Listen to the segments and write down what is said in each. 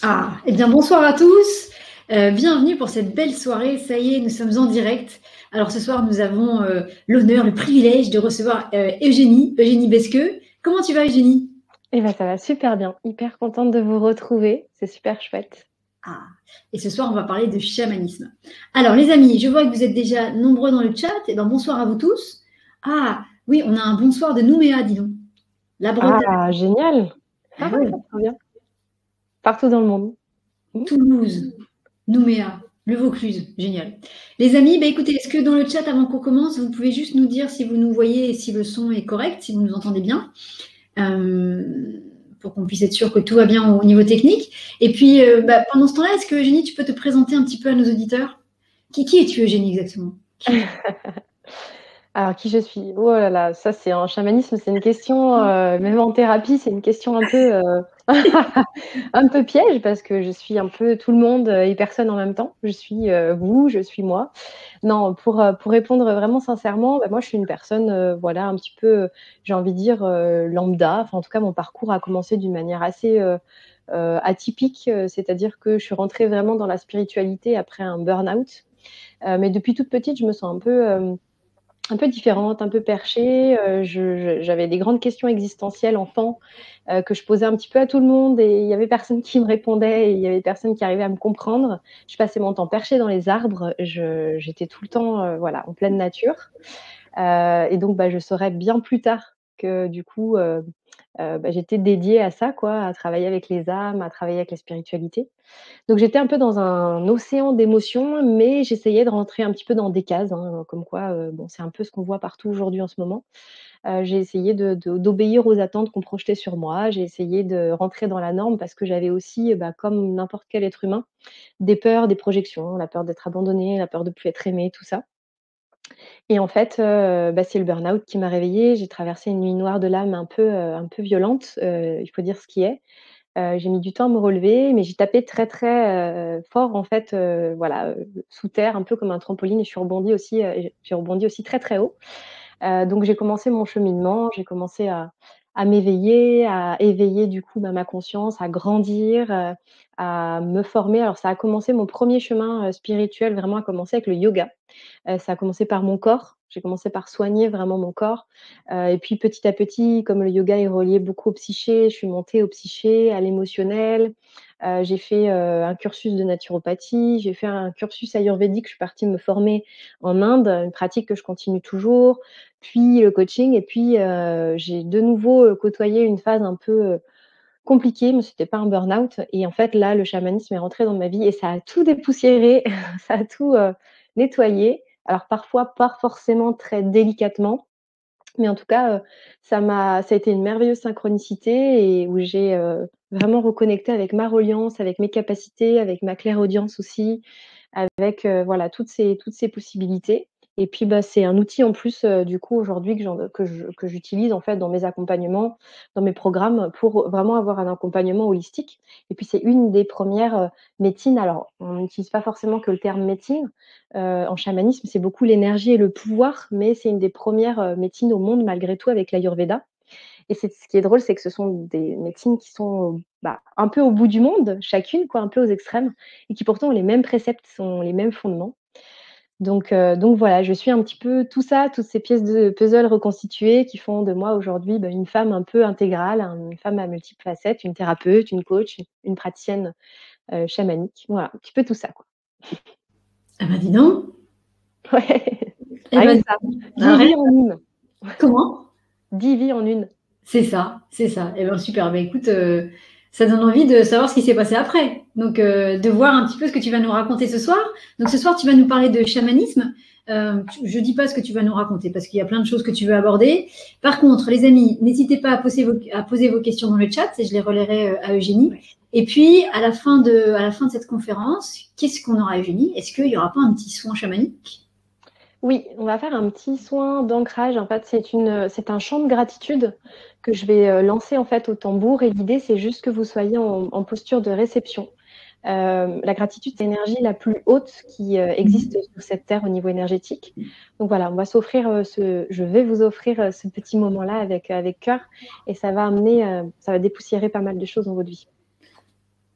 Ah, eh bien bonsoir à tous. Bienvenue pour cette belle soirée. Ça y est, nous sommes en direct. Alors ce soir, nous avons l'honneur, le privilège de recevoir Eugénie Besqueux. Comment tu vas, Eugénie? Eh ben, ça va super bien. Hyper contente de vous retrouver. C'est super chouette. Ah, et ce soir, on va parler de chamanisme. Alors les amis, je vois que vous êtes déjà nombreux dans le chat. Eh bien bonsoir à vous tous. Ah, oui, on a un bonsoir de Nouméa, dis donc. La Bretagne. Ah, génial. Ah ouais, Trop bien. Partout dans le monde. Mhm. Toulouse, Nouméa, le Vaucluse, génial. Les amis, bah écoutez, est-ce que dans le chat, avant qu'on commence, vous pouvez juste nous dire si vous nous voyez et si le son est correct, si vous nous entendez bien, euh, pour qu'on puisse être sûr que tout va bien au niveau technique. Et puis, pendant ce temps-là, est-ce que Eugénie, tu peux te présenter un petit peu à nos auditeurs? Qui es-tu, Eugénie, exactement? Qui es-tu? Alors, qui je suis? Oh là là, ça c'est en chamanisme, c'est une question, même en thérapie, c'est une question un peu, un peu piège parce que je suis un peu tout le monde et personne en même temps. Je suis vous, je suis moi. Non, pour répondre vraiment sincèrement, bah, moi je suis une personne, voilà, un petit peu, j'ai envie de dire lambda. Enfin, en tout cas, mon parcours a commencé d'une manière assez atypique, c'est-à-dire que je suis rentrée vraiment dans la spiritualité après un burn-out. Mais depuis toute petite, je me sens un peu différente, un peu perchée. J'avais des grandes questions existentielles enfant que je posais un petit peu à tout le monde et il y avait personne qui me répondait et il y avait personne qui arrivait à me comprendre. Je passais mon temps perchée dans les arbres. J'étais tout le temps voilà, en pleine nature. Et donc, bah, je saurais bien plus tard que du coup, bah, j'étais dédiée à ça, quoi, à travailler avec les âmes, à travailler avec la spiritualité. Donc j'étais un peu dans un océan d'émotions, mais j'essayais de rentrer un petit peu dans des cases, hein, comme quoi, bon, c'est un peu ce qu'on voit partout aujourd'hui en ce moment. J'ai essayé d'obéir aux attentes qu'on projetait sur moi. J'ai essayé de rentrer dans la norme parce que j'avais aussi, bah, comme n'importe quel être humain, des peurs, des projections, la peur d'être abandonnée, la peur de plus être aimée, tout ça. Et en fait, bah, c'est le burn-out qui m'a réveillée. J'ai traversé une nuit noire de l'âme un peu violente, il faut dire ce qui est. J'ai mis du temps à me relever, mais j'ai tapé très, très, fort en fait, voilà, sous terre, un peu comme un trampoline et j'ai rebondi aussi très, très haut. Donc j'ai commencé mon cheminement, j'ai commencé à m'éveiller, à éveiller du coup, bah, ma conscience, à grandir, à me former. Alors ça a commencé mon premier chemin, spirituel vraiment a commencé avec le yoga. Ça a commencé par mon corps. J'ai commencé par soigner vraiment mon corps, et puis petit à petit, comme le yoga est relié beaucoup au psyché, je suis montée au psyché, à l'émotionnel. J'ai fait, un cursus de naturopathie, j'ai fait un cursus ayurvédique, je suis partie me former en Inde, une pratique que je continue toujours, puis le coaching et puis, j'ai de nouveau, côtoyé une phase un peu, compliquée, mais c'était pas un burn-out et en fait là, le chamanisme est rentré dans ma vie et ça a tout dépoussiéré, ça a tout, nettoyé. Alors parfois pas forcément très délicatement, mais en tout cas, ça a été une merveilleuse synchronicité et où j'ai, vraiment reconnecté avec ma reliance, avec mes capacités, avec ma clairaudience aussi, avec, voilà toutes ces possibilités et puis, bah, c'est un outil en plus, du coup aujourd'hui que j'utilise en fait dans mes accompagnements, dans mes programmes pour vraiment avoir un accompagnement holistique et puis c'est une des premières res médecines alors on n'utilise pas forcément que le terme médecine, en chamanisme, c'est beaucoup l'énergie et le pouvoir, mais c'est une des premières médecines au monde malgré tout avec l'Ayurveda et c'est ce qui est drôle, c'est que ce sont des médecines qui sont, bah, un peu au bout du monde, chacune quoi, un peu aux extrêmes et qui pourtant ont les mêmes préceptes, sont les mêmes fondements. Donc voilà, je suis un petit peu tout ça, toutes ces pièces de puzzle reconstituées qui font de moi aujourd'hui, bah, une femme un peu intégrale, une femme à multiples facettes, une thérapeute, une coach, une praticienne, chamanique. Voilà, un petit peu tout ça, quoi. Ah bah dis donc. Ouais, Eh rien ben, que ça. ah, 10 vies en une. comment? 10 vies en une. C'est ça, c'est ça. Eh ben super. Ben écoute, ça donne envie de savoir ce qui s'est passé après. Donc, de voir un petit peu ce que tu vas nous raconter ce soir. Donc, ce soir, tu vas nous parler de chamanisme. Je dis pas ce que tu vas nous raconter parce qu'il y a plein de choses que tu veux aborder. Par contre, les amis, n'hésitez pas à poser vos questions dans le chat et je les relayerai à Eugénie. Et puis, à la fin de cette conférence, qu'est-ce qu'on aura, Eugénie? Est-ce qu'il y aura pas un petit soin chamanique? Oui, on va faire un petit soin d'ancrage. En fait, c'est un chant de gratitude que je vais, lancer, en fait, au tambour et l'idée, c'est juste que vous soyez en posture de réception. La gratitude, c'est l'énergie la plus haute qui, existe sur cette terre au niveau énergétique. Donc voilà, on va s'offrir, je vais vous offrir, ce petit moment-là avec cœur et ça va dépoussiérer pas mal de choses dans votre vie.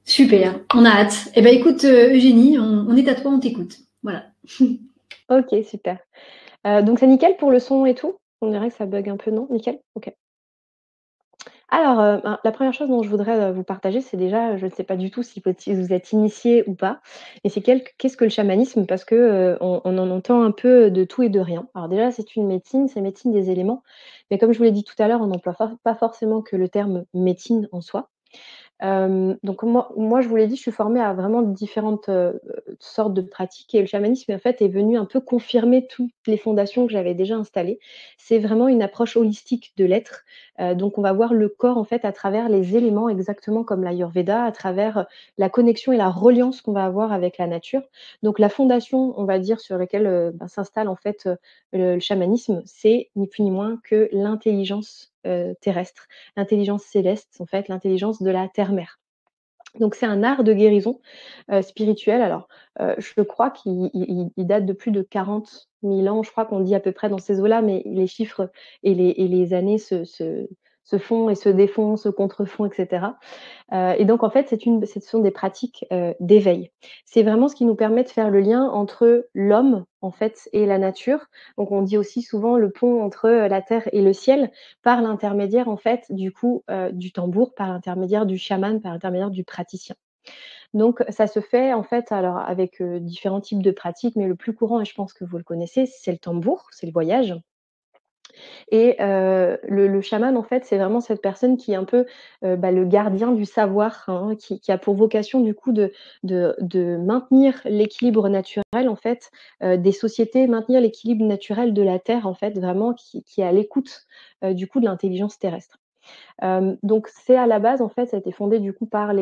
Super, on a hâte. Eh ben écoute, Eugénie, on est à toi, on t'écoute. Voilà. Ok, super. Donc c'est nickel pour le son et tout? On dirait que ça bug un peu, non? Nickel? Ok. Alors, la première chose dont je voudrais, vous partager, c'est déjà, je ne sais pas du tout si vous êtes initiés ou pas, et c'est qu'est-ce que le chamanisme? Parce que, on en entend un peu de tout et de rien. Alors déjà, c'est une médecine, c'est médecine des éléments, mais comme je vous l'ai dit tout à l'heure, on n'emploie pas forcément que le terme médecine en soi. Donc moi, je vous l'ai dit, je suis formée à vraiment différentes, sortes de pratiques et le chamanisme, en fait, est venu un peu confirmer toutes les fondations que j'avais déjà installées. C'est vraiment une approche holistique de l'être, donc on va voir le corps, en fait, à travers les éléments, exactement comme l'ayurveda, à travers, la connexion et la reliance qu'on va avoir avec la nature. Donc la fondation, on va dire, sur laquelle, s'installe, en fait, le chamanisme, c'est ni plus ni moins que l'intelligence, terrestre, l'intelligence céleste, en fait, l'intelligence de la terre-mère. Donc c'est un art de guérison, spirituelle. Alors, je crois qu'il date de plus de 40 000 ans. Je crois qu'on dit à peu près dans ces eaux-là, mais les chiffres et les années se font et se défont, se contrefont et cetera. Et donc en fait, ce sont des pratiques, d'éveil. C'est vraiment ce qui nous permet de faire le lien entre l'homme, en fait, et la nature. Donc on dit aussi souvent le pont entre, la terre et le ciel par l'intermédiaire, en fait, du coup, du tambour, par l'intermédiaire du chaman, par l'intermédiaire du praticien. Donc ça se fait, en fait, alors avec, différents types de pratiques, mais le plus courant et je pense que vous le connaissez, c'est le tambour, c'est le voyage. Et le chaman, en fait, c'est vraiment cette personne qui est un peu, le gardien du savoir, hein, qui a pour vocation, du coup, de maintenir l'équilibre naturel, en fait, des sociétés, maintenir l'équilibre naturel de la terre, en fait, vraiment qui est à l'écoute, du coup, de l'intelligence terrestre. Donc c'est à la base, en fait, ça a été fondé, du coup, par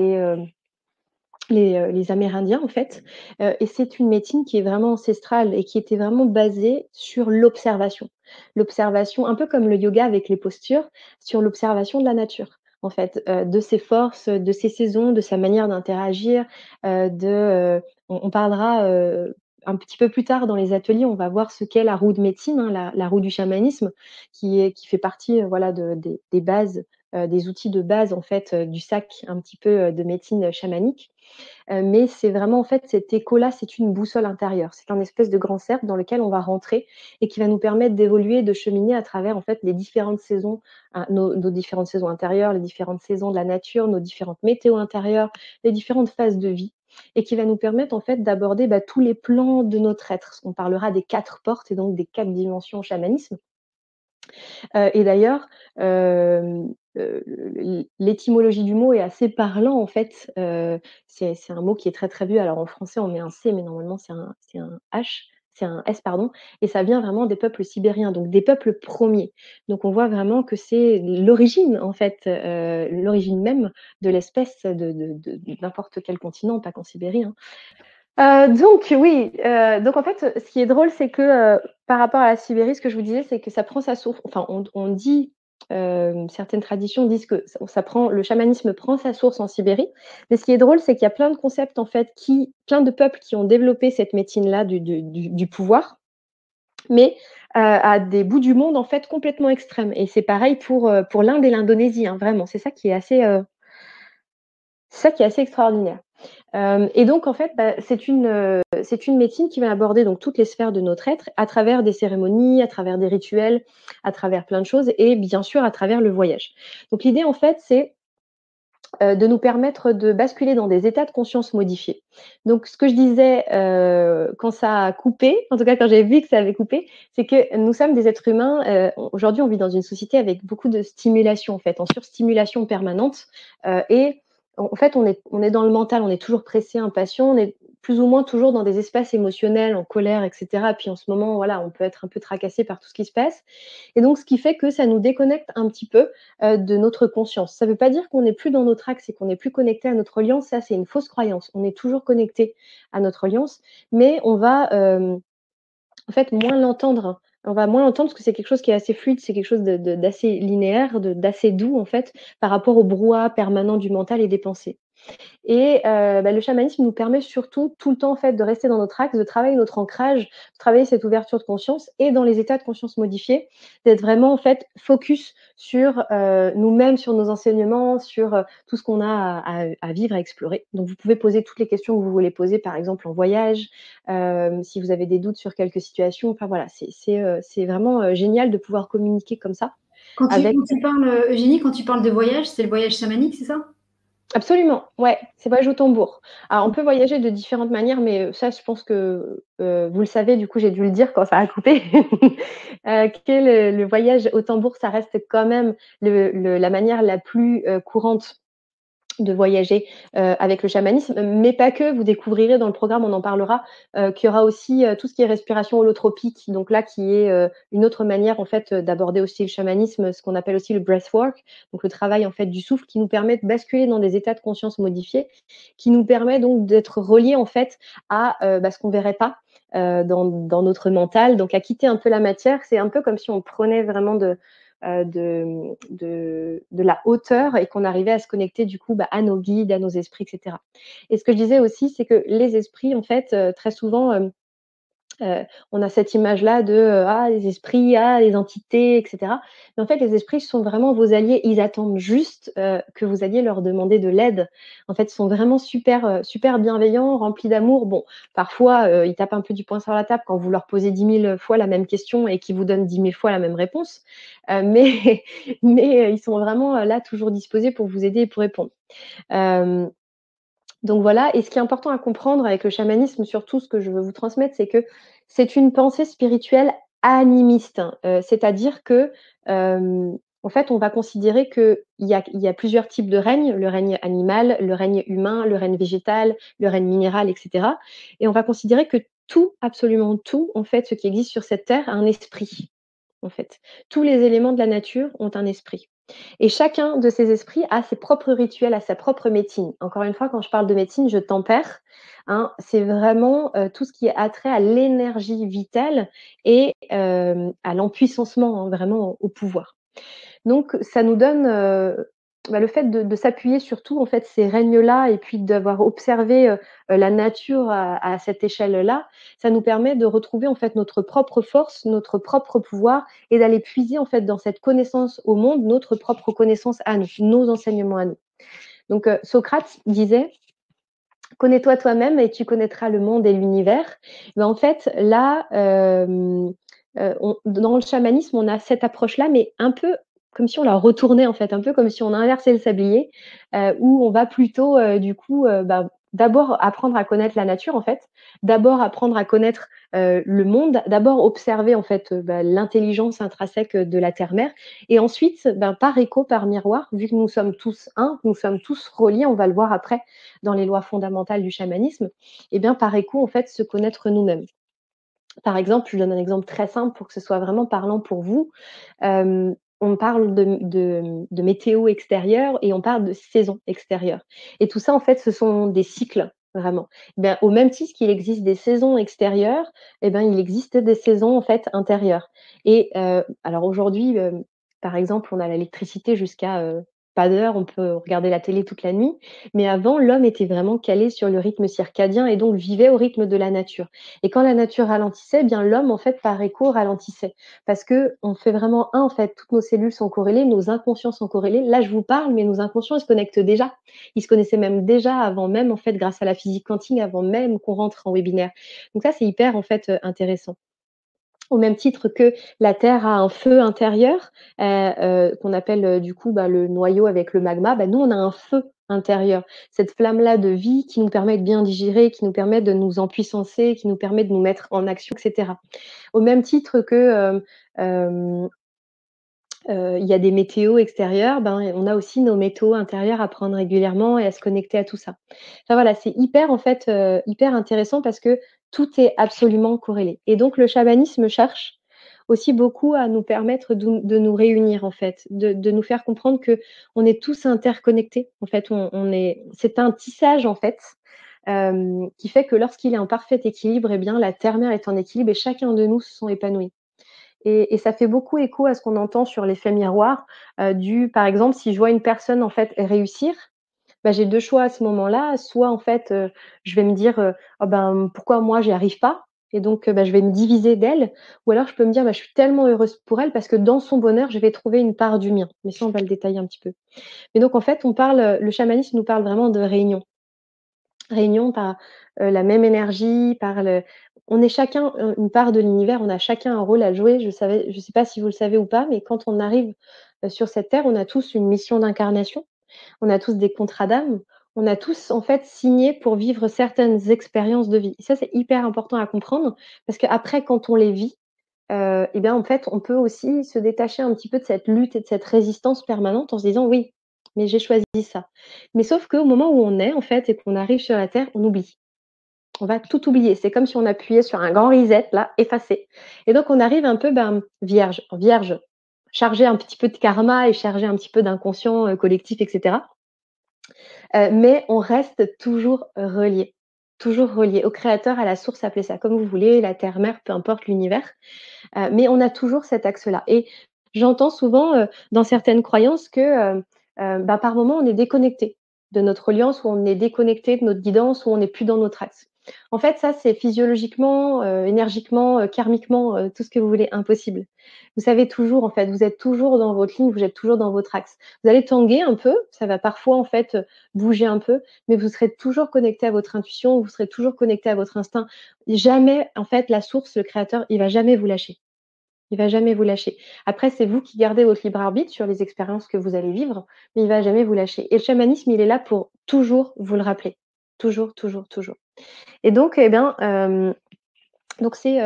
les Amérindiens, en fait, et c'est une médecine qui est vraiment ancestrale et qui était vraiment basée sur l'observation. L'observation, un peu comme le yoga avec les postures, sur l'observation de la nature, en fait, de ses forces, de ses saisons, de sa manière d'interagir, on parlera, un petit peu plus tard dans les ateliers, on va voir ce qu'est la roue de médecine, hein, la roue du chamanisme qui fait partie, voilà, des bases, des outils de base, en fait, du sac un petit peu, de médecine chamanique. Mais c'est vraiment en fait cet écho-là, c'est une boussole intérieure. C'est un espèce de grand cercle dans lequel on va rentrer et qui va nous permettre d'évoluer, de cheminer à travers en fait les différentes saisons, nos différentes saisons intérieures, les différentes saisons de la nature, nos différentes météos intérieures, les différentes phases de vie et qui va nous permettre en fait d'aborder, tous les plans de notre être. On parlera des 4 portes et donc des 4 dimensions au chamanisme. Et d'ailleurs, l'étymologie du mot est assez parlant en fait, c'est un mot qui est très, très vieux. Alors en français, on met un C, mais normalement c'est un S pardon, et ça vient vraiment des peuples sibériens, donc des peuples premiers. Donc on voit vraiment que c'est l'origine en fait, l'origine même de l'espèce de n'importe quel continent, pas qu'en Sibérie, hein. Donc oui, donc en fait, ce qui est drôle, c'est que, par rapport à la Sibérie, ce que je vous disais, c'est que ça prend sa source enfin on dit, certaines traditions disent que ça prend le chamanisme prend sa source en Sibérie. Mais ce qui est drôle, c'est qu'il y a plein de concepts en fait plein de peuples qui ont développé cette médecine-là du pouvoir, mais, à des bouts du monde en fait complètement extrêmes et c'est pareil pour l'Inde et l'Indonésie, hein, vraiment. C'est ça qui est assez extraordinaire. Et donc en fait, c'est une médecine qui va aborder donc toutes les sphères de notre être à travers des cérémonies, à travers des rituels, à travers plein de choses et bien sûr à travers le voyage. Donc l'idée en fait, c'est, de nous permettre de basculer dans des états de conscience modifiés. Donc ce que je disais, quand ça a coupé, en tout cas quand j'ai vu que ça avait coupé, c'est que nous sommes des êtres humains, aujourd'hui on vit dans une société avec beaucoup de stimulation en fait, en surstimulation permanente, et en fait on est dans le mental, on est toujours pressé, impatient, on est plus ou moins toujours dans des espaces émotionnels, en colère et cetera. Puis en ce moment, voilà, on peut être un peu tracassé par tout ce qui se passe et donc ce qui fait que ça nous déconnecte un petit peu, de notre conscience. Ça ne veut pas dire qu'on n'est plus dans notre axe et qu'on n'est plus connecté à notre alliance, ça c'est une fausse croyance. On est toujours connecté à notre alliance, mais on va, en fait moins l'entendre. On va moins l'entendre parce que c'est quelque chose qui est assez fluide, c'est quelque chose d'assez linéaire, d'assez doux en fait, par rapport au brouhaha permanent du mental et des pensées. Et le chamanisme nous permet surtout tout le temps en fait de rester dans notre axe, de travailler notre ancrage, de travailler cette ouverture de conscience et dans les états de conscience modifiés, d'être vraiment en fait focus sur nous-mêmes, sur nos enseignements, sur tout ce qu'on a à vivre, à explorer. Donc vous pouvez poser toutes les questions que vous voulez poser, par exemple en voyage, si vous avez des doutes sur quelques situations. Enfin voilà, c'est vraiment génial de pouvoir communiquer comme ça. Quand Avec tu parles, Eugénie, quand tu parles de voyage, c'est le voyage chamanique, c'est ça? Absolument, ouais, c'est voyage au tambour. Alors on peut voyager de différentes manières, mais ça je pense que, vous le savez, du coup j'ai dû le dire quand ça a coupé, que le voyage au tambour, ça reste quand même la manière la plus, courante de voyager, avec le chamanisme, mais pas que. Vous découvrirez dans le programme, on en parlera, qu'il y aura aussi, tout ce qui est respiration holotropique, donc là qui est, une autre manière en fait, d'aborder aussi le chamanisme, ce qu'on appelle aussi le breathwork, donc le travail en fait du souffle qui nous permet de basculer dans des états de conscience modifiés, qui nous permet donc d'être reliés en fait à, ce qu'on verrait pas, dans notre mental, donc à quitter un peu la matière. C'est un peu comme si on prenait vraiment de la hauteur et qu'on arrivait à se connecter du coup à nos guides, à nos esprits, etc. Et ce que je disais aussi, c'est que les esprits, en fait, très souvent, on a cette image-là de ah, les esprits, ah, les entités, etc. Mais en fait, les esprits sont vraiment vos alliés. Ils attendent juste que vous alliez leur demander de l'aide. En fait, ils sont vraiment super, super bienveillants, remplis d'amour. Bon, parfois, ils tapent un peu du poing sur la table quand vous leur posez 10 000 fois la même question et qu'ils vous donnent 10 000 fois la même réponse. Mais, mais ils sont vraiment là, toujours disposés pour vous aider et pour répondre. Euh, donc voilà, et ce qui est important à comprendre avec le chamanisme, surtout ce que je veux vous transmettre, c'est que c'est une pensée spirituelle animiste, hein. C'est-à-dire que, en fait, on va considérer qu'il y a plusieurs types de règnes, le règne animal, le règne humain, le règne végétal, le règne minéral, et cetera. Et on va considérer que tout, absolument tout, en fait, ce qui existe sur cette terre a un esprit, en fait. Tous les éléments de la nature ont un esprit. Et chacun de ces esprits a ses propres rituels, a sa propre médecine. Encore une fois, quand je parle de médecine, je tempère, hein. C'est vraiment tout ce qui est attrait à l'énergie vitale et à l'empuissancement, hein, vraiment au pouvoir. Donc ça nous donne, le fait de s'appuyer sur tout en fait ces règnes-là et puis d'avoir observé, la nature à cette échelle-là, ça nous permet de retrouver en fait notre propre force, notre propre pouvoir et d'aller puiser en fait dans cette connaissance au monde, notre propre connaissance à nous, nos enseignements à nous. Donc Socrate disait: «Connais-toi toi-même et tu connaîtras le monde et l'univers». Ben, en fait là, on dans le chamanisme, on a cette approche-là, mais un peu comme si on la retournait, en fait, un peu comme si on inversait le sablier, où on va plutôt, du coup, d'abord apprendre à connaître la nature, en fait, d'abord apprendre à connaître, le monde, d'abord observer, en fait, l'intelligence intrinsèque de la terre-mère et ensuite, par écho, par miroir, vu que nous sommes tous un, nous sommes tous reliés, on va le voir après dans les lois fondamentales du chamanisme, et bien, par écho, en fait, se connaître nous-mêmes. Par exemple, je donne un exemple très simple pour que ce soit vraiment parlant pour vous. On parle de météo extérieure et on parle de saison extérieure. Et tout ça, en fait, ce sont des cycles, vraiment. Ben, au même titre qu'il existe des saisons extérieures, eh ben, il existe des saisons, en fait, intérieures. Et alors aujourd'hui, par exemple, on a l'électricité jusqu'à, pas d'heure, on peut regarder la télé toute la nuit. Mais avant, l'homme était vraiment calé sur le rythme circadien et donc vivait au rythme de la nature. Et quand la nature ralentissait, eh bien l'homme, en fait, par écho, ralentissait. Parce que on fait vraiment un, en fait, toutes nos cellules sont corrélées, nos inconscients sont corrélés. Là, je vous parle, mais nos inconscients, ils se connectent déjà. Ils se connaissaient même déjà avant même, en fait, grâce à la physique quantique, avant même qu'on rentre en webinaire. Donc ça, c'est hyper, en fait, intéressant. Au même titre que la Terre a un feu intérieur, qu'on appelle, du coup, le noyau avec le magma, nous, on a un feu intérieur. Cette flamme-là de vie qui nous permet de bien digérer, qui nous permet de nous empuissancer, qui nous permet de nous mettre en action, et cetera. Au même titre que, hem, il y a des météos extérieurs, on a aussi nos météos intérieurs à prendre régulièrement et à se connecter à tout ça. Enfin voilà, c'est hyper en fait, hyper intéressant parce que tout est absolument corrélé et donc le chamanisme cherche aussi beaucoup à nous permettre de nous réunir en fait, de nous faire comprendre qu'on est tous interconnectés. En fait, on est c'est un tissage en fait, qui fait que lorsqu'il est en parfait équilibre et bien la terre-mère est en équilibre et chacun de nous se sent épanoui. Et ça fait beaucoup écho à ce qu'on entend sur l'effet miroir, par exemple, si je vois une personne en fait réussir, j'ai 2 choix à ce moment-là. Soit en fait, je vais me dire, «Oh ben, pourquoi moi j'y arrive pas?» et donc, je vais me diviser d'elle. Ou alors je peux me dire: «Je suis tellement heureuse pour elle parce que dans son bonheur, je vais trouver une part du mien». Mais ça, on va le détailler un petit peu. Et donc en fait, le chamanisme nous parle vraiment de réunion. Réunion par, la même énergie, par le on est chacun, une part de l'univers, on a chacun un rôle à jouer. Je sais pas si vous le savez ou pas, mais quand on arrive, sur cette terre, on a tous une mission d'incarnation, on a tous des contrats d'âme, on a tous en fait signé pour vivre certaines expériences de vie. Et ça, c'est hyper important à comprendre parce qu'après quand on les vit, et bien, en fait, on peut aussi se détacher un petit peu de cette lutte et de cette résistance permanente en se disant: «Oui, mais j'ai choisi ça». Mais sauf qu'au moment où on est, en fait, et qu'on arrive sur la terre, on oublie. On va tout oublier. C'est comme si on appuyait sur un grand reset là, effacer. Et donc on arrive un peu, vierge, chargé un petit peu de karma et chargé un petit peu d'inconscient, collectif et cetera. Mais on reste toujours relié au créateur, à la source, appelez ça comme vous voulez, la terre-mère, peu importe, l'univers. Mais on a toujours cet axe-là et j'entends souvent, dans certaines croyances que, par moment, on est déconnecté de notre reliance ou on est déconnecté de notre guidance ou on n'est plus dans notre axe. En fait, ça, c'est physiologiquement, énergiquement, karmiquement, tout ce que vous voulez, impossible. Vous savez toujours, en fait, vous êtes toujours dans votre ligne, vous êtes toujours dans votre axe. Vous allez tanguer un peu, ça va parfois, en fait, bouger un peu, mais vous serez toujours connecté à votre intuition, vous serez toujours connecté à votre instinct. Jamais, en fait, la source, le créateur, il va jamais vous lâcher. Il va jamais vous lâcher. Après, c'est vous qui gardez votre libre arbitre sur les expériences que vous allez vivre, mais il va jamais vous lâcher. Et le chamanisme, il est là pour toujours vous le rappeler. Toujours, toujours, toujours. Et donc, eh bien, donc c'est,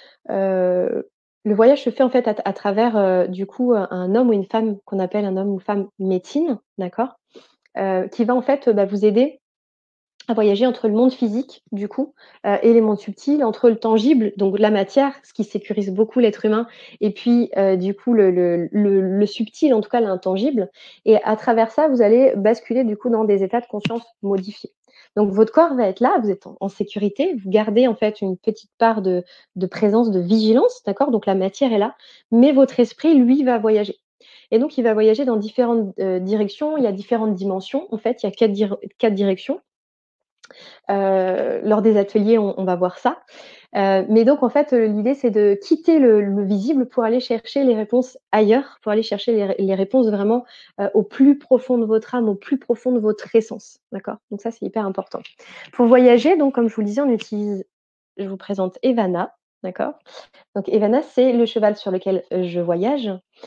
le voyage se fait en fait à travers, du coup, un homme ou une femme qu'on appelle un homme ou femme médecine, d'accord? Qui va en fait, vous aider à voyager entre le monde physique, du coup, et les mondes subtils, entre le tangible, donc la matière, ce qui sécurise beaucoup l'être humain, et puis, du coup, le subtil, en tout cas l'intangible. Et à travers ça, vous allez basculer, du coup, dans des états de conscience modifiés. Donc votre corps va être là, vous êtes en sécurité, vous gardez, en fait, une petite part de présence, de vigilance, d'accord? Donc la matière est là, mais votre esprit, lui, va voyager. Et donc il va voyager dans différentes, directions. Il y a différentes dimensions. En fait, il y a 4 directions. Lors des ateliers, on va voir ça. Mais donc en fait, l'idée, c'est de quitter le visible pour aller chercher les réponses ailleurs, pour aller chercher les réponses vraiment, au plus profond de votre âme, au plus profond de votre essence, d'accord? Donc ça, c'est hyper important. Pour voyager, donc comme je vous le disais, je vous présente Evana, d'accord? Donc Evana, c'est le cheval sur lequel, je voyage.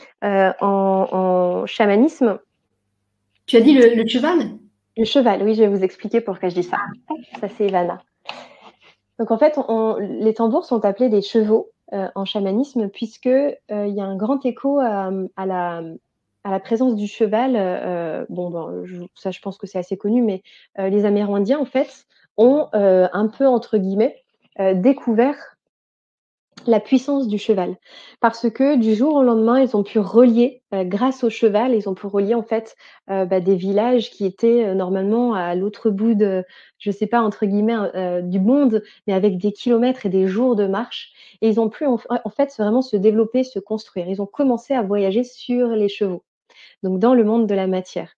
En chamanisme, Tu as dit le cheval? le cheval, oui, je vais vous expliquer pourquoi je dis ça. Ça, c'est Evana. Donc en fait, les tambours sont appelés des chevaux, en chamanisme puisque, il y a un grand écho à la présence du cheval, je pense que c'est assez connu, mais, les Amérindiens en fait ont, un peu entre guillemets, «découvert» la puissance du cheval. Parce que du jour au lendemain, ils ont pu relier, grâce au cheval, ils ont pu relier en fait, des villages qui étaient, normalement à l'autre bout de, je sais pas, entre guillemets, du monde, mais avec des kilomètres et des jours de marche. Et ils ont pu en fait vraiment se développer, se construire. Ils ont commencé à voyager sur les chevaux, donc dans le monde de la matière.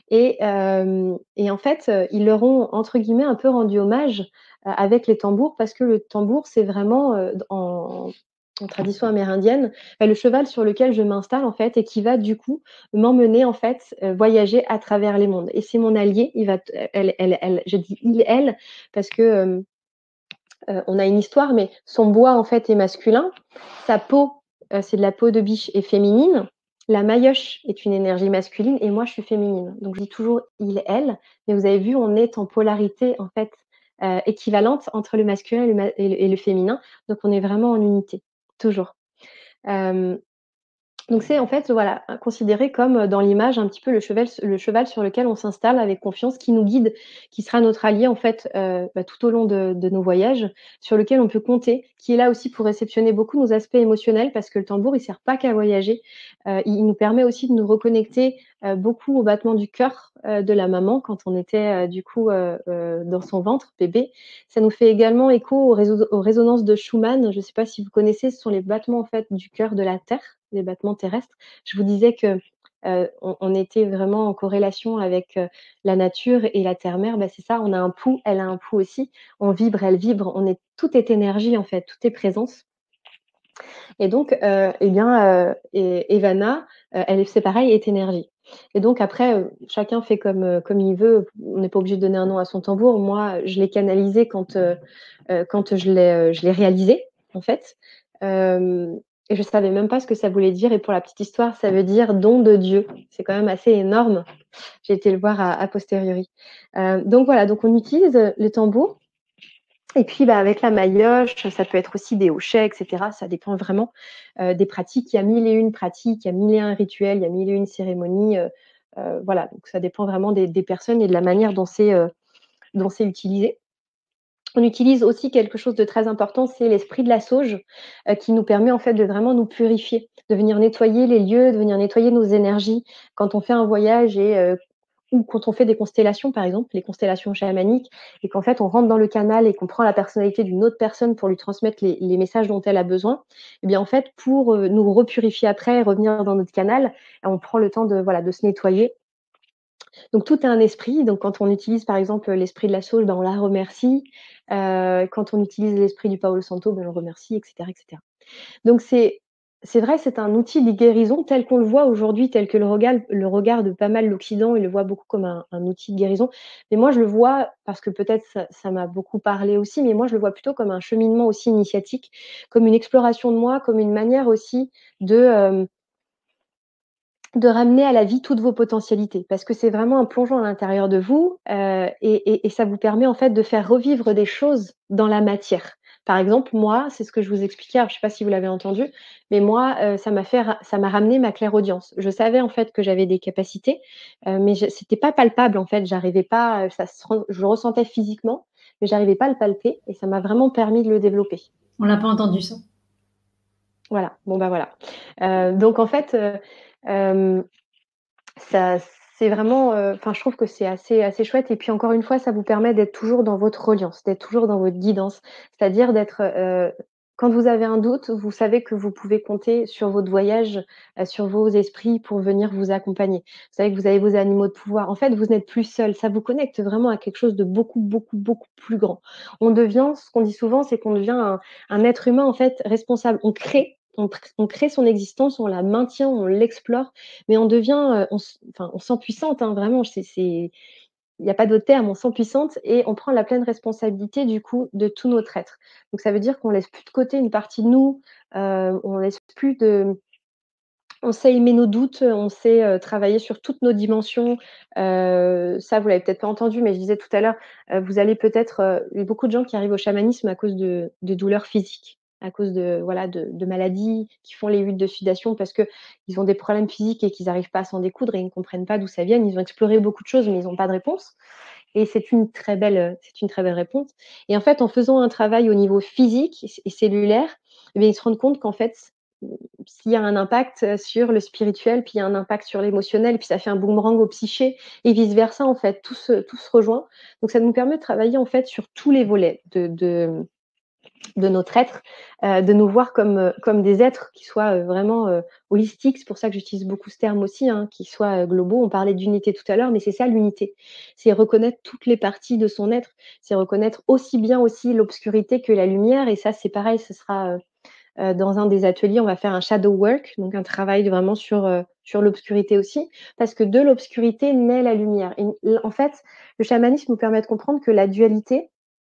Et en fait, ils leur ont entre guillemets un peu rendu hommage, avec les tambours parce que le tambour, c'est vraiment, en tradition amérindienne, le cheval sur lequel je m'installe en fait et qui va du coup m'emmener en fait, voyager à travers les mondes. Et c'est mon allié, il va t elle je dis il, elle parce que, on a une histoire, mais son bois en fait est masculin, sa peau, c'est de la peau de biche, est féminine, la maillotche est une énergie masculine et moi je suis féminine. Donc je dis toujours il, elle, mais vous avez vu, on est en polarité en fait, équivalente entre le masculin et le féminin, donc on est vraiment en unité, toujours. Hem Donc c'est en fait, voilà, considéré comme, dans l'image un petit peu le cheval sur lequel on s'installe avec confiance, qui nous guide, qui sera notre allié en fait, tout au long de nos voyages, sur lequel on peut compter, qui est là aussi pour réceptionner beaucoup nos aspects émotionnels parce que le tambour, il sert pas qu'à voyager, il nous permet aussi de nous reconnecter, beaucoup au battement du cœur, de la maman quand on était, du coup, dans son ventre, bébé. Ça nous fait également écho aux résonances de Schumann. Je ne sais pas si vous connaissez, ce sont les battements en fait du cœur de la terre, les battements terrestres. Je vous disais que, on était vraiment en corrélation avec, la nature et la terre-mère, bah, c'est ça, on a un pouls, elle a un pouls aussi. On vibre, elle vibre, tout est énergie en fait, tout est présence. Et donc, eh bien, Evana, elle c'est pareil, est énergie. Et donc après, chacun fait comme il veut. On n'est pas obligé de donner un nom à son tambour. Moi, je l'ai canalisé quand je l'ai réalisé, en fait. Et je savais même pas ce que ça voulait dire et pour la petite histoire, ça veut dire «don de Dieu». C'est quand même assez énorme. J'ai été le voir a posteriori. Donc voilà, donc on utilise, le tambour et puis, bah, avec la maillotche, ça peut être aussi des hochets et cetera. Ça dépend vraiment, des pratiques. Il y a 1000 et une pratiques, il y a 1000 et un rituels, il y a 1000 et une cérémonies, voilà, donc ça dépend vraiment des personnes et de la manière dont c'est utilisé. On utilise aussi quelque chose de très important, c'est l'esprit de la sauge, qui nous permet en fait de vraiment nous purifier, de venir nettoyer les lieux, de venir nettoyer nos énergies. Quand on fait un voyage ou quand on fait des constellations, par exemple, les constellations chamaniques et qu'en fait on rentre dans le canal et qu'on prend la personnalité d'une autre personne pour lui transmettre les messages dont elle a besoin, et bien en fait pour, nous repurifier après et revenir dans notre canal, on prend le temps de voilà, de se nettoyer. Donc tout est un esprit. Donc quand on utilise par exemple l'esprit de la sauge, ben, on la remercie. Quand on utilise l'esprit du Palo Santo, ben, on le remercie, et cetera, et cetera. Donc c'est vrai, c'est un outil de guérison tel qu'on le voit aujourd'hui, tel que le regarde pas mal l'Occident, il le voit beaucoup comme un outil de guérison. Mais moi, je le vois parce que peut-être ça m'a beaucoup parlé aussi, mais moi, je le vois plutôt comme un cheminement aussi initiatique, comme une exploration de moi, comme une manière aussi de ramener à la vie toutes vos potentialités. Parce que c'est vraiment un plongeon à l'intérieur de vous, et ça vous permet en fait de faire revivre des choses dans la matière. Par exemple, moi, c'est ce que je vous expliquais, alors je ne sais pas si vous l'avez entendu, mais moi, ça m'a ramené ma clairaudience. Je savais en fait que j'avais des capacités, mais c'était pas palpable en fait, j'arrivais pas, je le ressentais physiquement, mais j'arrivais pas à le palper et ça m'a vraiment permis de le développer. On l'a pas entendu ça. Voilà, bon bah voilà. Donc en fait, hem ça c'est vraiment, enfin, je trouve que c'est assez chouette et puis encore une fois, ça vous permet d'être toujours dans votre reliance, d'être toujours dans votre guidance. C'est-à-dire d'être, quand vous avez un doute, vous savez que vous pouvez compter sur votre voyage, sur vos esprits pour venir vous accompagner. Vous savez que vous avez vos animaux de pouvoir. En fait, vous n'êtes plus seul. Ça vous connecte vraiment à quelque chose de beaucoup, beaucoup, beaucoup plus grand. On devient ce qu'on dit souvent, c'est qu'on devient un être humain, en fait, responsable. On crée son existence, on la maintient, on l'explore mais on devient, on se sent puissante, hein, vraiment, il y a pas d'autre terme, on se sent puissante et on prend la pleine responsabilité du coup de tout notre être. Donc ça veut dire qu'on laisse plus de côté une partie de nous, on laisse plus de on sait aimer nos doutes, on sait, travailler sur toutes nos dimensions. Ça, vous l'avez peut-être pas entendu, mais je disais tout à l'heure, vous allez peut-être, il y a beaucoup de gens qui arrivent au chamanisme à cause de douleurs physiques, à cause de voilà, de maladies, qui font les huiles de sudation parce qu'ils ont des problèmes physiques et qu'ils n'arrivent pas à s'en découdre et ils ne comprennent pas d'où ça vient. Ils ont exploré beaucoup de choses, mais ils n'ont pas de réponse et c'est une très belle réponse et en fait, en faisant un travail au niveau physique et cellulaire, eh bien, ils se rendent compte qu'en fait, s'il y a un impact, sur le spirituel, puis il y a un impact sur l'émotionnel, puis ça fait un boomerang au psyché et vice versa en fait, tout se rejoint. Donc ça nous permet de travailler en fait sur tous les volets de notre être, de nous voir comme des êtres qui soient, vraiment, holistiques. C'est pour ça que j'utilise beaucoup ce terme aussi, hein, qui soient, globaux. On parlait d'unité tout à l'heure, mais c'est ça l'unité. C'est reconnaître toutes les parties de son être, c'est reconnaître aussi bien aussi l'obscurité que la lumière et ça c'est pareil, ce sera, dans un des ateliers, on va faire un shadow work, donc un travail vraiment sur l'obscurité aussi, parce que de l'obscurité naît la lumière. Et en fait, le chamanisme nous permet de comprendre que la dualité,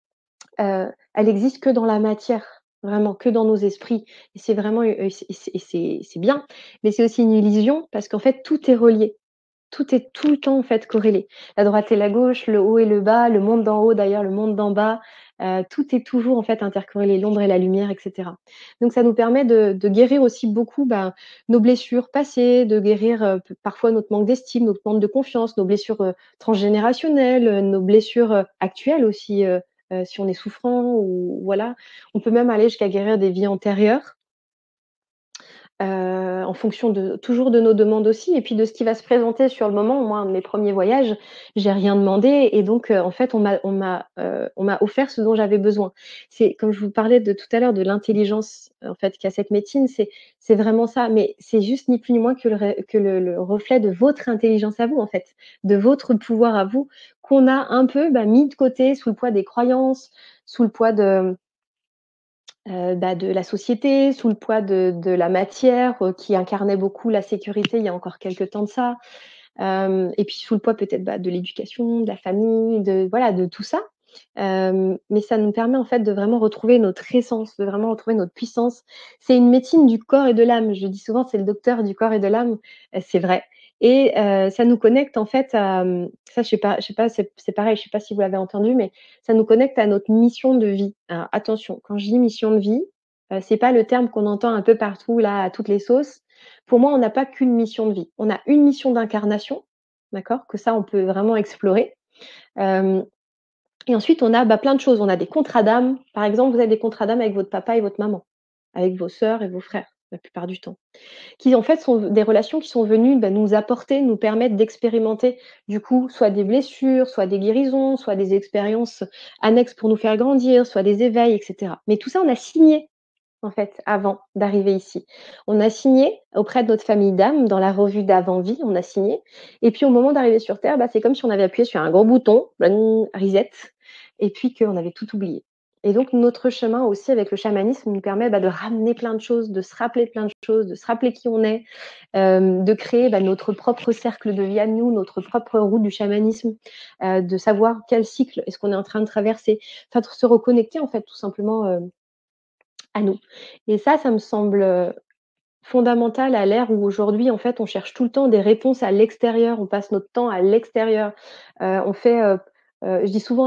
elle existe que dans la matière, vraiment que dans nos esprits. Et c'est vraiment, c'est bien, mais c'est aussi une illusion parce qu'en fait, tout est relié. Tout est tout le temps, en fait, corrélé. La droite et la gauche, le haut et le bas, le monde d'en haut, d'ailleurs, le monde d'en bas, tout est toujours, en fait, intercorrélé, l'ombre et la lumière et cetera. Donc ça nous permet de guérir aussi beaucoup, ben, nos blessures passées, de guérir, p parfois notre manque d'estime, notre manque de confiance, nos blessures, transgénérationnelles, nos blessures, actuelles aussi, si on est souffrant ou voilà. On peut même aller jusqu'à guérir des vies antérieures. en fonction toujours de nos demandes aussi et puis de ce qui va se présenter sur le moment. Moi, un de mes premiers voyages, j'ai rien demandé et donc en fait, on m'a offert ce dont j'avais besoin. C'est comme je vous parlais de tout à l'heure de l'intelligence, en fait, qu'a cette médecine, c'est vraiment ça, mais c'est juste ni plus ni moins que le reflet de votre intelligence à vous, en fait, de votre pouvoir à vous, qu'on a un peu, mis de côté sous le poids des croyances, sous le poids de la société, sous le poids de la matière, qui incarnait beaucoup la sécurité il y a encore quelque temps de ça. Et puis sous le poids peut-être, de l'éducation, de la famille, de tout ça. Mais ça nous permet en fait de vraiment retrouver notre essence, de vraiment retrouver notre puissance. C'est une médecine du corps et de l'âme. Je dis souvent: «C'est le docteur du corps et de l'âme», c'est vrai et ça nous connecte en fait à, ça je sais pas, c'est pareil, je sais pas si vous l'avez entendu, mais ça nous connecte à notre mission de vie. Alors attention, quand je dis mission de vie, c'est pas le terme qu'on entend un peu partout là, à toutes les sauces. Pour moi, on n'a pas qu'une mission de vie. On a une mission d'incarnation, d'accord? Que ça, on peut vraiment explorer. Hem Et ensuite, on a, plein de choses. On a des contrats d'âme. Par exemple, vous avez des contrats d'âme avec votre papa et votre maman, avec vos sœurs et vos frères, la plupart du temps, qui en fait sont des relations qui sont venues, nous apporter, nous permettre d'expérimenter, du coup, soit des blessures, soit des guérisons, soit des expériences annexes pour nous faire grandir, soit des éveils, et cetera. Mais tout ça, on a signé en fait, avant d'arriver ici. On a signé auprès de notre famille d'âme, dans la revue d'avant-vie, on a signé et puis au moment d'arriver sur terre, c'est comme si on avait appuyé sur un gros bouton, reset et puis qu'on avait tout oublié et donc notre chemin aussi avec le chamanisme nous permet, de ramener plein de choses, de se rappeler plein de choses, de se rappeler qui on est, de créer, notre propre cercle de vie à nous, notre propre route du chamanisme, de savoir quel cycle est-ce qu'on est en train de traverser. Enfin, de se reconnecter en fait tout simplement, à nous et ça me semble, fondamental à l'ère où aujourd'hui, en fait, on cherche tout le temps des réponses à l'extérieur. On passe notre temps à l'extérieur. On fait, je dis souvent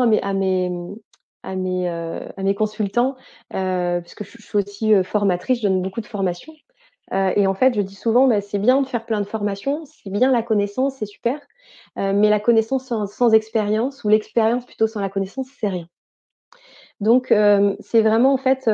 à mes consultants, parce que je suis aussi, formatrice, je donne beaucoup de formations, et en fait, je dis souvent: «C'est bien de faire plein de formations, c'est bien la connaissance, c'est super, mais la connaissance sans expérience ou l'expérience plutôt sans la connaissance, c'est rien». Donc c'est vraiment en fait,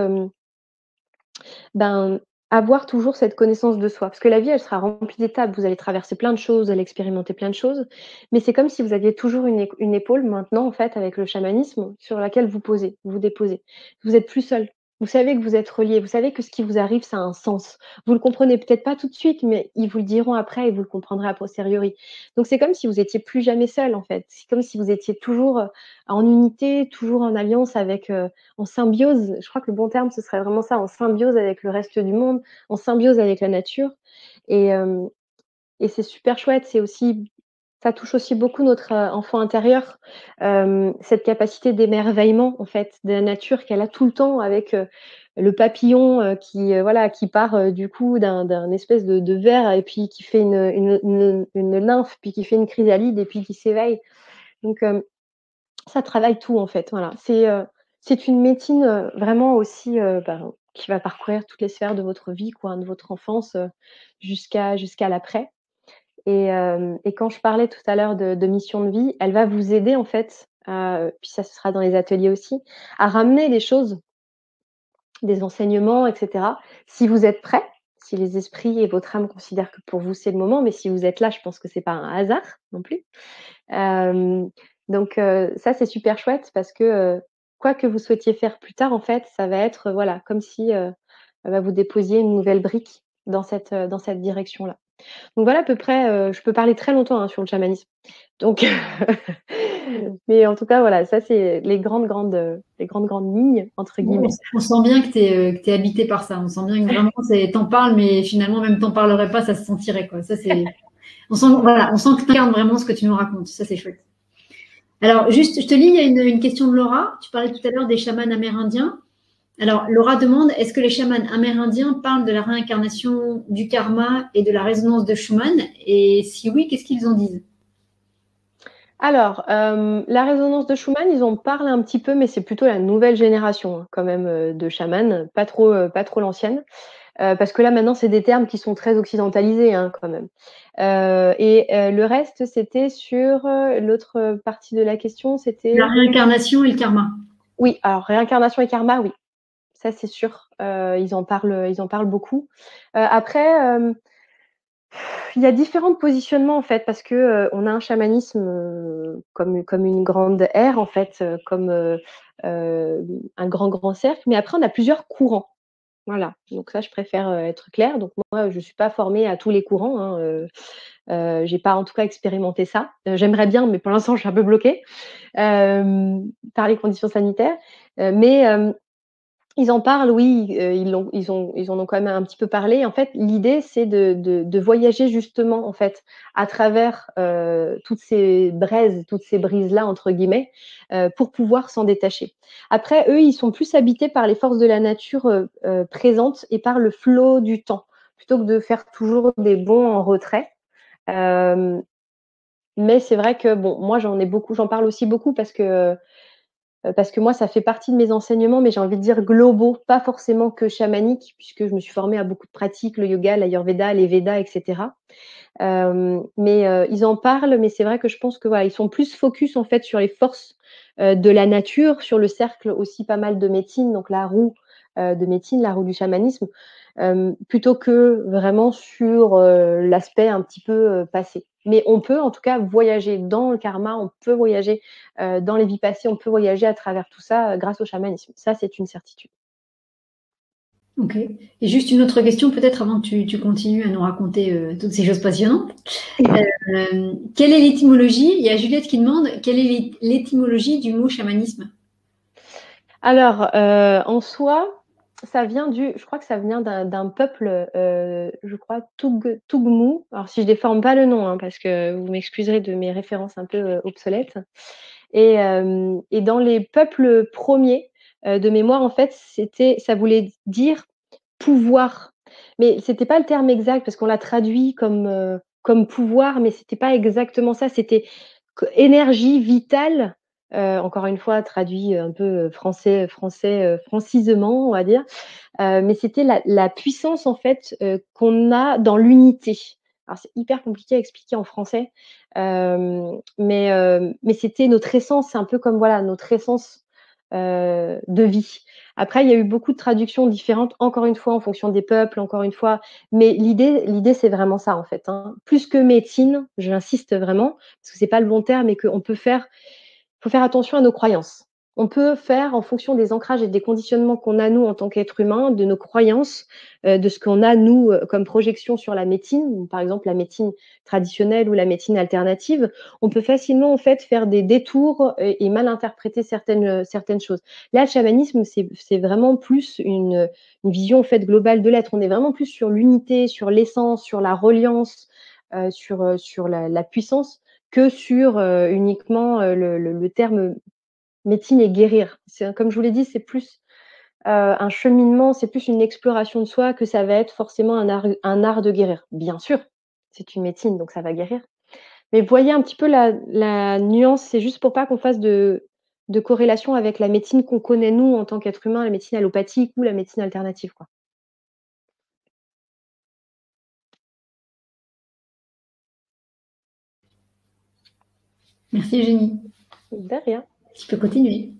ben, avoir toujours cette connaissance de soi. Parce que la vie, elle sera remplie d'étapes. Vous allez traverser plein de choses, vous allez expérimenter plein de choses. Mais c'est comme si vous aviez toujours une épaule maintenant, en fait, avec le chamanisme, sur laquelle vous posez, vous déposez. Vous êtes plus seul. Vous savez que vous êtes relié. Vous savez que ce qui vous arrive, ça a un sens. Vous le comprenez peut-être pas tout de suite, mais ils vous le diront après et vous le comprendrez a posteriori. Donc c'est comme si vous étiez plus jamais seul, en fait. C'est comme si vous étiez toujours en unité, toujours en alliance avec, en symbiose, je crois que le bon terme, ce serait vraiment ça, en symbiose avec le reste du monde, en symbiose avec la nature et hem et c'est super chouette. C'est aussi ça touche aussi beaucoup notre, enfant intérieur, cette capacité d'émerveillement, en fait, de la nature qu'elle a tout le temps avec, le papillon, qui, voilà, qui part, du coup d'un espèce de ver et puis qui fait une nymphe, puis qui fait une chrysalide et puis qui s'éveille. Donc ça travaille tout en fait, voilà. C'est une médecine, vraiment aussi, qui va parcourir toutes les sphères de votre vie quoi, de votre enfance, jusqu'à l'après et quand je parlais tout à l'heure de mission de vie, elle va vous aider en fait, puis ça ce sera dans les ateliers aussi, à ramener les choses, des enseignements et cetera. Si vous êtes prêts, si les esprits et votre âme considèrent que pour vous c'est le moment, mais si vous êtes là, je pense que c'est pas un hasard non plus. Hem, donc ça, c'est super chouette parce que, quoi que vous souhaitiez faire plus tard, en fait, ça va être, voilà, comme si, vous déposiez une nouvelle brique dans cette direction-là. Donc voilà à peu près, je peux parler très longtemps, hein, sur le chamanisme. Donc mais en tout cas, voilà, ça c'est les grandes lignes entre Bon, guillemets. on sent bien que tu es habité par ça. On sent bien que vraiment, t'en parles, mais finalement, même t'en parlerais pas, ça se sentirait, quoi. Ça, c'est, on sent que tu incarnes vraiment ce que tu nous racontes. Ça, c'est chouette. Alors, juste, je te lis, il y a une question de Laura. Tu parlais tout à l'heure des chamans amérindiens. Alors, Laura demande, est-ce que les chamans amérindiens parlent de la réincarnation, du karma et de la résonance de Schumann? Et si oui, qu'est-ce qu'ils en disent? Alors, la résonance de Schumann, ils en parlent un petit peu, mais c'est plutôt la nouvelle génération, hein, quand même, de chamans, pas trop l'ancienne. Parce que là, maintenant, c'est des termes qui sont très occidentalisés, hein, quand même. Le reste, c'était sur, l'autre partie de la question, La c'était? réincarnation et le karma. Oui, alors réincarnation et karma, oui. ça c'est sûr. Ils en parlent beaucoup. Après, il y a différents positionnements en fait, parce que on a un chamanisme comme une grande ère en fait, comme un grand cercle, mais après on a plusieurs courants. Voilà, donc ça je préfère être claire. Donc moi je suis pas formée à tous les courants, hein, j'ai pas en tout cas expérimenté ça. J'aimerais bien, mais pour l'instant je suis un peu bloquée par les conditions sanitaires. Mais ils en parlent, oui, ils en ont quand même un petit peu parlé. En fait, l'idée, c'est de voyager justement, en fait, à travers, toutes ces braises, toutes ces «brises-là» entre guillemets, pour pouvoir s'en détacher. Après, eux, ils sont plus habités par les forces de la nature, présentes et par le flot du temps, plutôt que de faire toujours des bonds en retrait. Hem, mais c'est vrai que bon, moi, j'en parle aussi beaucoup parce que moi, ça fait partie de mes enseignements, mais j'ai envie de dire globaux, pas forcément que chamaniques, puisque je me suis formée à beaucoup de pratiques, le yoga, l'ayurveda, les Védas, et cetera. Mais ils en parlent, mais c'est vrai que je pense que voilà, ils sont plus focus en fait sur les forces, de la nature, sur le cercle aussi pas mal de médecine, donc la roue, de médecine, la roue du chamanisme, plutôt que vraiment sur, l'aspect un petit peu, passé. Mais on peut en tout cas voyager dans le karma, on peut voyager, dans les vies passées, on peut voyager à travers tout ça, grâce au chamanisme. Ça, c'est une certitude. OK. Et juste une autre question peut-être avant que tu continues à nous raconter, toutes ces choses passionnantes. Quelle est l'étymologie? Il y a Juliette qui demande: «Quelle est l'étymologie du mot chamanisme?» Alors, en soi, ça vient du je crois que ça vient d'un peuple, je crois Tougmou. Alors si je déforme pas le nom, hein, parce que vous m'excuserez de mes références un peu, obsolètes. Et dans les peuples premiers, de mémoire, en fait, ça voulait dire pouvoir. Mais c'était pas le terme exact parce qu'on l'a traduit comme pouvoir, mais c'était pas exactement ça. C'était énergie vitale, encore une fois traduit un peu français, francisement, on va dire. Mais c'était la puissance en fait, qu'on a dans l'unité. Alors c'est hyper compliqué à expliquer en français, mais c'était notre essence, c'est un peu comme voilà, notre essence, de vie. Après, il y a eu beaucoup de traductions différentes, encore une fois en fonction des peuples, encore une fois, mais l'idée c'est vraiment ça en fait, hein. Plus que médecine, j'insiste vraiment, parce que c'est pas le bon terme et qu'on peut faire faut faire attention à nos croyances. On peut faire en fonction des ancrages et des conditionnements qu'on a nous en tant qu'être humain, de nos croyances, de ce qu'on a nous, comme projection sur la médecine, par exemple la médecine traditionnelle ou la médecine alternative. On peut facilement en fait faire des détours et mal interpréter certaines choses. Là, le chamanisme, c'est vraiment plus une vision en fait globale de l'être. On est vraiment plus sur l'unité, sur l'essence, sur la reliance, sur la puissance que sur, uniquement, le terme médecine et guérir. C'est comme je vous l'ai dit, c'est plus, un cheminement, c'est plus une exploration de soi que ça va être forcément un art de guérir. Bien sûr, c'est une médecine, donc ça va guérir. Mais vous voyez un petit peu la nuance, c'est juste pour pas qu'on fasse de corrélation avec la médecine qu'on connaît nous en tant qu'être humain, la médecine allopathique ou la médecine alternative, quoi. Merci Eugénie. De rien. Tu peux continuer.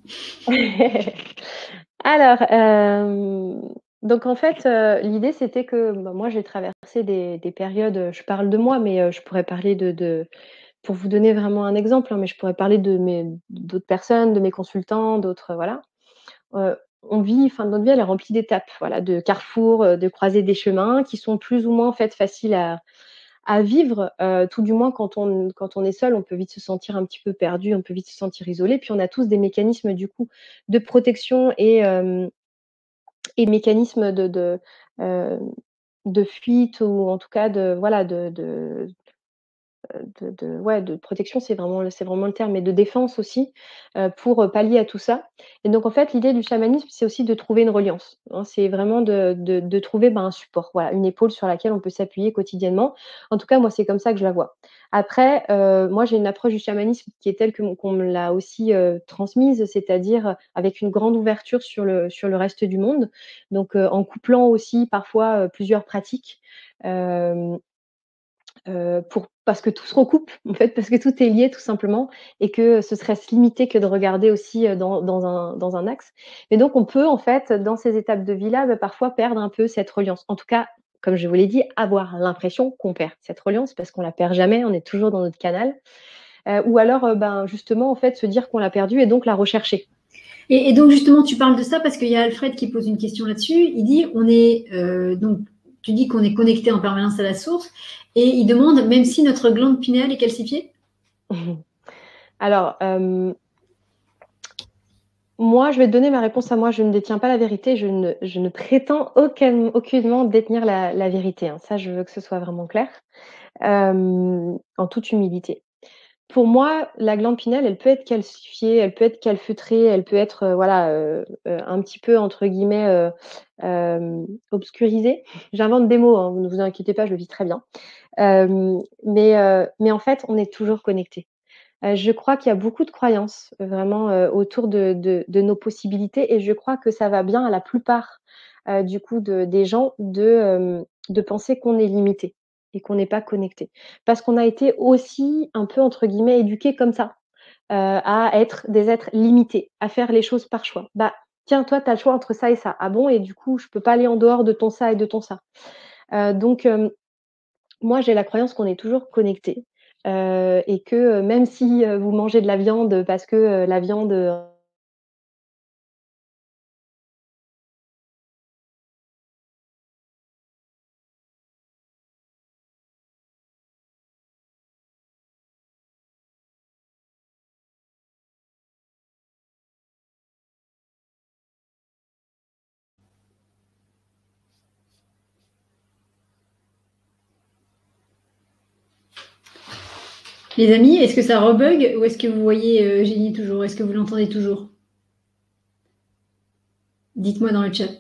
Alors, donc en fait, l'idée c'était que, bah, moi j'ai traversé des périodes, je parle de moi, mais je pourrais parler de pour vous donner vraiment un exemple, hein, mais je pourrais parler d'autres personnes, de mes consultants, d'autres, voilà. On vit enfin notre vie elle est remplie d'étapes, voilà, de carrefours, de croisées des chemins qui sont plus ou moins en fait faciles à vivre, tout du moins quand on est seul, on peut vite se sentir un petit peu perdu, on peut vite se sentir isolé. Puis on a tous des mécanismes du coup de protection et mécanismes heu, de fuite ou en tout cas de voilà de protection, c'est vraiment le terme, mais de défense aussi, pour, pallier à tout ça. Et donc en fait, l'idée du chamanisme, c'est aussi de trouver une reliance, hein. C'est vraiment de trouver, ben, un support, voilà, une épaule sur laquelle on peut s'appuyer quotidiennement. En tout cas, moi, c'est comme ça que je la vois. Après, moi, j'ai une approche du chamanisme qui est telle que qu'on me l'a aussi, transmise, c'est-à-dire avec une grande ouverture sur le reste du monde. Donc, en couplant aussi parfois, plusieurs pratiques, hem pour parce que tout se recoupe, en fait, parce que tout est lié tout simplement et que ce serait se limiter que de regarder aussi, dans un axe. Et donc on peut en fait, dans ces étapes de vie-là, parfois perdre un peu cette reliance. En tout cas, comme je vous l'ai dit, avoir l'impression qu'on perd cette reliance parce qu'on la perd jamais, on est toujours dans notre canal. Ou alors, justement, en fait, se dire qu'on l'a perdue et donc la rechercher. Et donc, justement, tu parles de ça parce qu'il y a Alfred qui pose une question là-dessus. Il dit, donc, tu dis qu'on est connecté en permanence à la source et il demande, même si notre glande pinéale est calcifiée? Alors, moi, je vais te donner ma réponse à moi. Je ne détiens pas la vérité. Je ne prétends aucunement détenir la vérité, hein. Ça, je veux que ce soit vraiment clair, en toute humilité. Pour moi, la glande pinéale, elle peut être calcifiée, elle peut être calfeutrée, elle peut être, un petit peu entre guillemets, «obscurisée». J'invente des mots, hein, ne vous inquiétez pas, je le vis très bien. Mais en fait, on est toujours connectés. Je crois qu'il y a beaucoup de croyances, vraiment, autour de nos possibilités et je crois que ça va bien à la plupart, du coup des gens de penser qu'on est limité et qu'on n'est pas connecté. Parce qu'on a été aussi un peu entre guillemets «éduqués» comme ça, à être des êtres limités, à faire les choses par choix. Bah, tiens, toi, tu as le choix entre ça et ça. Ah bon? Et du coup, je peux pas aller en dehors de ton ça et de ton ça. Donc moi, j'ai la croyance qu'on est toujours connectés, et que, même si, vous mangez de la viande parce que, la viande, Les amis, est-ce que ça rebug ou est-ce que vous voyez Eugénie toujours? Est-ce que vous l'entendez toujours? Dites-moi dans le chat.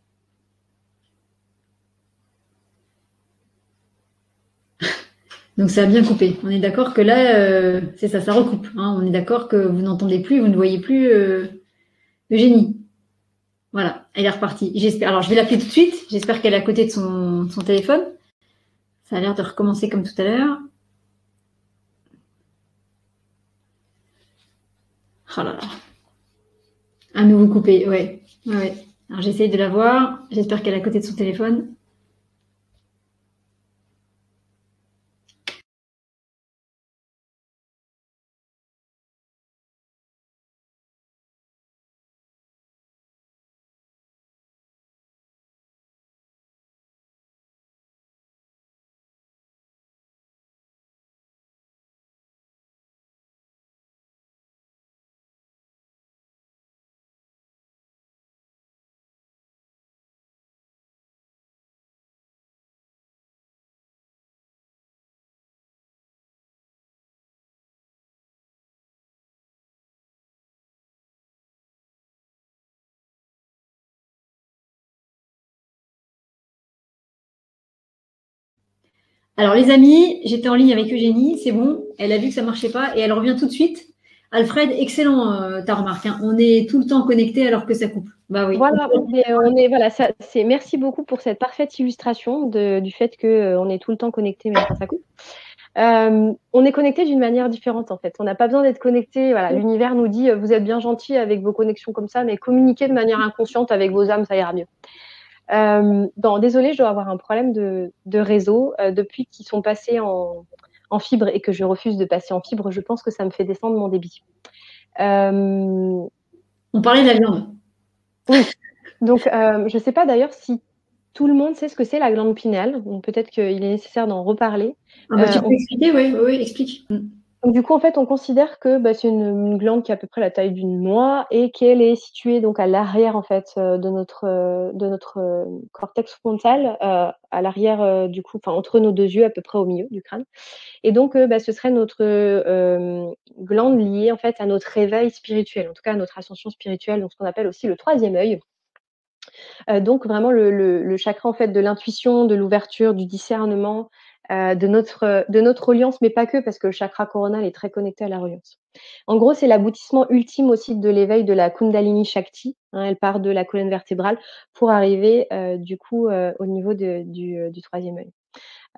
Donc ça a bien coupé. On est d'accord que là, c'est ça, ça recoupe, hein. On est d'accord que vous n'entendez plus, vous ne voyez plus Eugénie. Voilà, elle est repartie. J'espère. Alors je vais l'appeler tout de suite. J'espère qu'elle est à côté de son téléphone. Ça a l'air de recommencer comme tout à l'heure. Oh là là. À nouveau coupé, ouais. Ouais. Alors j'essaye de la voir. J'espère qu'elle est à côté de son téléphone. Alors les amis, j'étais en ligne avec Eugénie, c'est bon, elle a vu que ça marchait pas et elle revient tout de suite. Alfred, excellent ta remarque, hein. On est tout le temps connecté alors que ça coupe. Bah oui. voilà, voilà, ça c'est merci beaucoup pour cette parfaite illustration du fait que, on est tout le temps connecté même quand ça coupe. On est connecté d'une manière différente, en fait. On n'a pas besoin d'être connecté. Voilà, l'univers nous dit, vous êtes bien gentils avec vos connexions comme ça, mais communiquez de manière inconsciente avec vos âmes, ça ira mieux. Désolée, je dois avoir un problème de réseau. Depuis qu'ils sont passés en fibre et que je refuse de passer en fibre, je pense que ça me fait descendre mon débit. On parlait de la viande. Oui. Donc, je ne sais pas d'ailleurs si tout le monde sait ce que c'est la glande pinéale. Donc, peut-être qu'il est nécessaire d'en reparler. Ah bah, tu peux expliquer, oui, explique. Donc, du coup, en fait, on considère que c'est une glande qui a à peu près la taille d'une noix et qu'elle est située donc à l'arrière en fait de notre cortex frontal, à l'arrière du coup, enfin entre nos deux yeux, à peu près au milieu du crâne. Et donc, ce serait notre glande liée en fait à notre réveil spirituel, en tout cas à notre ascension spirituelle, donc ce qu'on appelle aussi le troisième œil. Donc vraiment le chakra en fait de l'intuition, de l'ouverture, du discernement, de notre reliance, mais pas que, parce que le chakra coronal est très connecté à la reliance. En gros, c'est l'aboutissement ultime aussi de l'éveil de la Kundalini Shakti, hein. Elle part de la colonne vertébrale pour arriver, du coup, au niveau du troisième œil.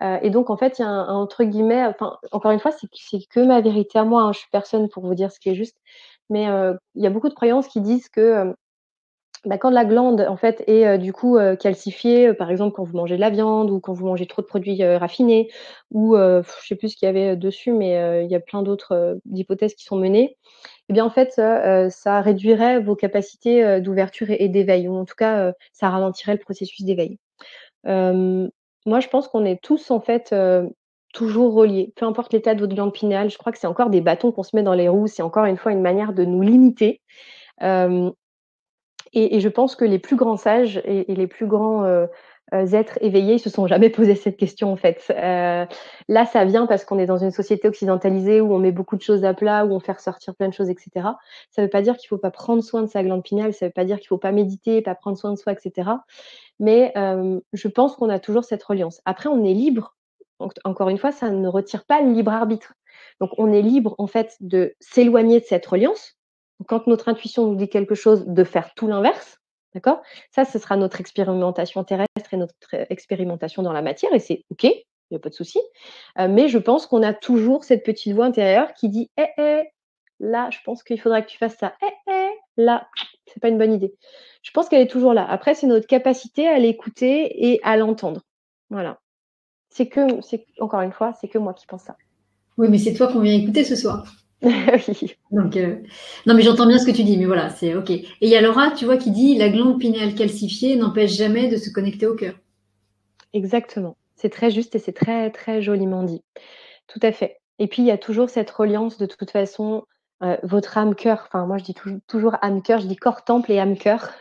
Et donc en fait, il y a entre guillemets, enfin, encore une fois, c'est que ma vérité à moi, hein, je suis personne pour vous dire ce qui est juste. Mais, il y a beaucoup de croyances qui disent que, bah, quand la glande en fait est, du coup, calcifiée, par exemple quand vous mangez de la viande ou quand vous mangez trop de produits, raffinés ou, je sais plus ce qu'il y avait, dessus, mais, il y a plein d'autres, hypothèses qui sont menées. Et bien en fait, ça réduirait vos capacités, d'ouverture et d'éveil ou en tout cas, ça ralentirait le processus d'éveil. Hem, Moi je pense qu'on est tous en fait, toujours reliés. Peu importe l'état de votre glande pinéale, je crois que c'est encore des bâtons qu'on se met dans les roues, c'est encore une fois une manière de nous limiter. Hem et je pense que les plus grands sages et les plus grands, êtres éveillés, ils se sont jamais posé cette question, en fait. Là, ça vient parce qu'on est dans une société occidentalisée où on met beaucoup de choses à plat, où on fait ressortir plein de choses et cetera. Ça ne veut pas dire qu'il faut pas prendre soin de sa glande pinéale, ça ne veut pas dire qu'il faut pas méditer, pas prendre soin de soi et cetera. Mais, je pense qu'on a toujours cette reliance. Après, on est libre. Donc encore une fois, ça ne retire pas le libre arbitre. Donc on est libre, en fait, de s'éloigner de cette reliance. Quand notre intuition nous dit quelque chose, de faire tout l'inverse, d'accord? Ça, ce sera notre expérimentation terrestre et notre expérimentation dans la matière et c'est OK, il y a pas de souci. Mais je pense qu'on a toujours cette petite voix intérieure qui dit: «Eh, eh, là, je pense qu'il faudrait que tu fasses ça. Eh, eh, là, c'est pas une bonne idée». Je pense qu'elle est toujours là. Après, c'est notre capacité à l'écouter et à l'entendre. Voilà. C'est encore une fois, c'est que moi qui pense ça. Oui, mais c'est toi qu'on vient écouter ce soir. Oui. Donc, non, mais j'entends bien ce que tu dis, mais voilà, c'est OK. Et il y a Laura, tu vois, qui dit la glande pinéale calcifiée n'empêche jamais de se connecter au cœur. Exactement. C'est très juste et c'est très, très joliment dit. Tout à fait. Et puis, il y a toujours cette reliance de toute façon, votre âme-cœur, enfin moi je dis toujours âme-cœur, je dis corps-temple et âme-cœur.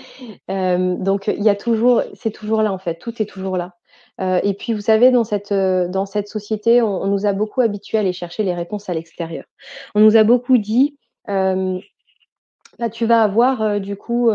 Donc il y a toujours c'est toujours là en fait, tout est toujours là. Et puis vous savez dans cette société, on nous a beaucoup habitués à aller chercher les réponses à l'extérieur. On nous a beaucoup dit, hem bah, tu vas avoir, du coup,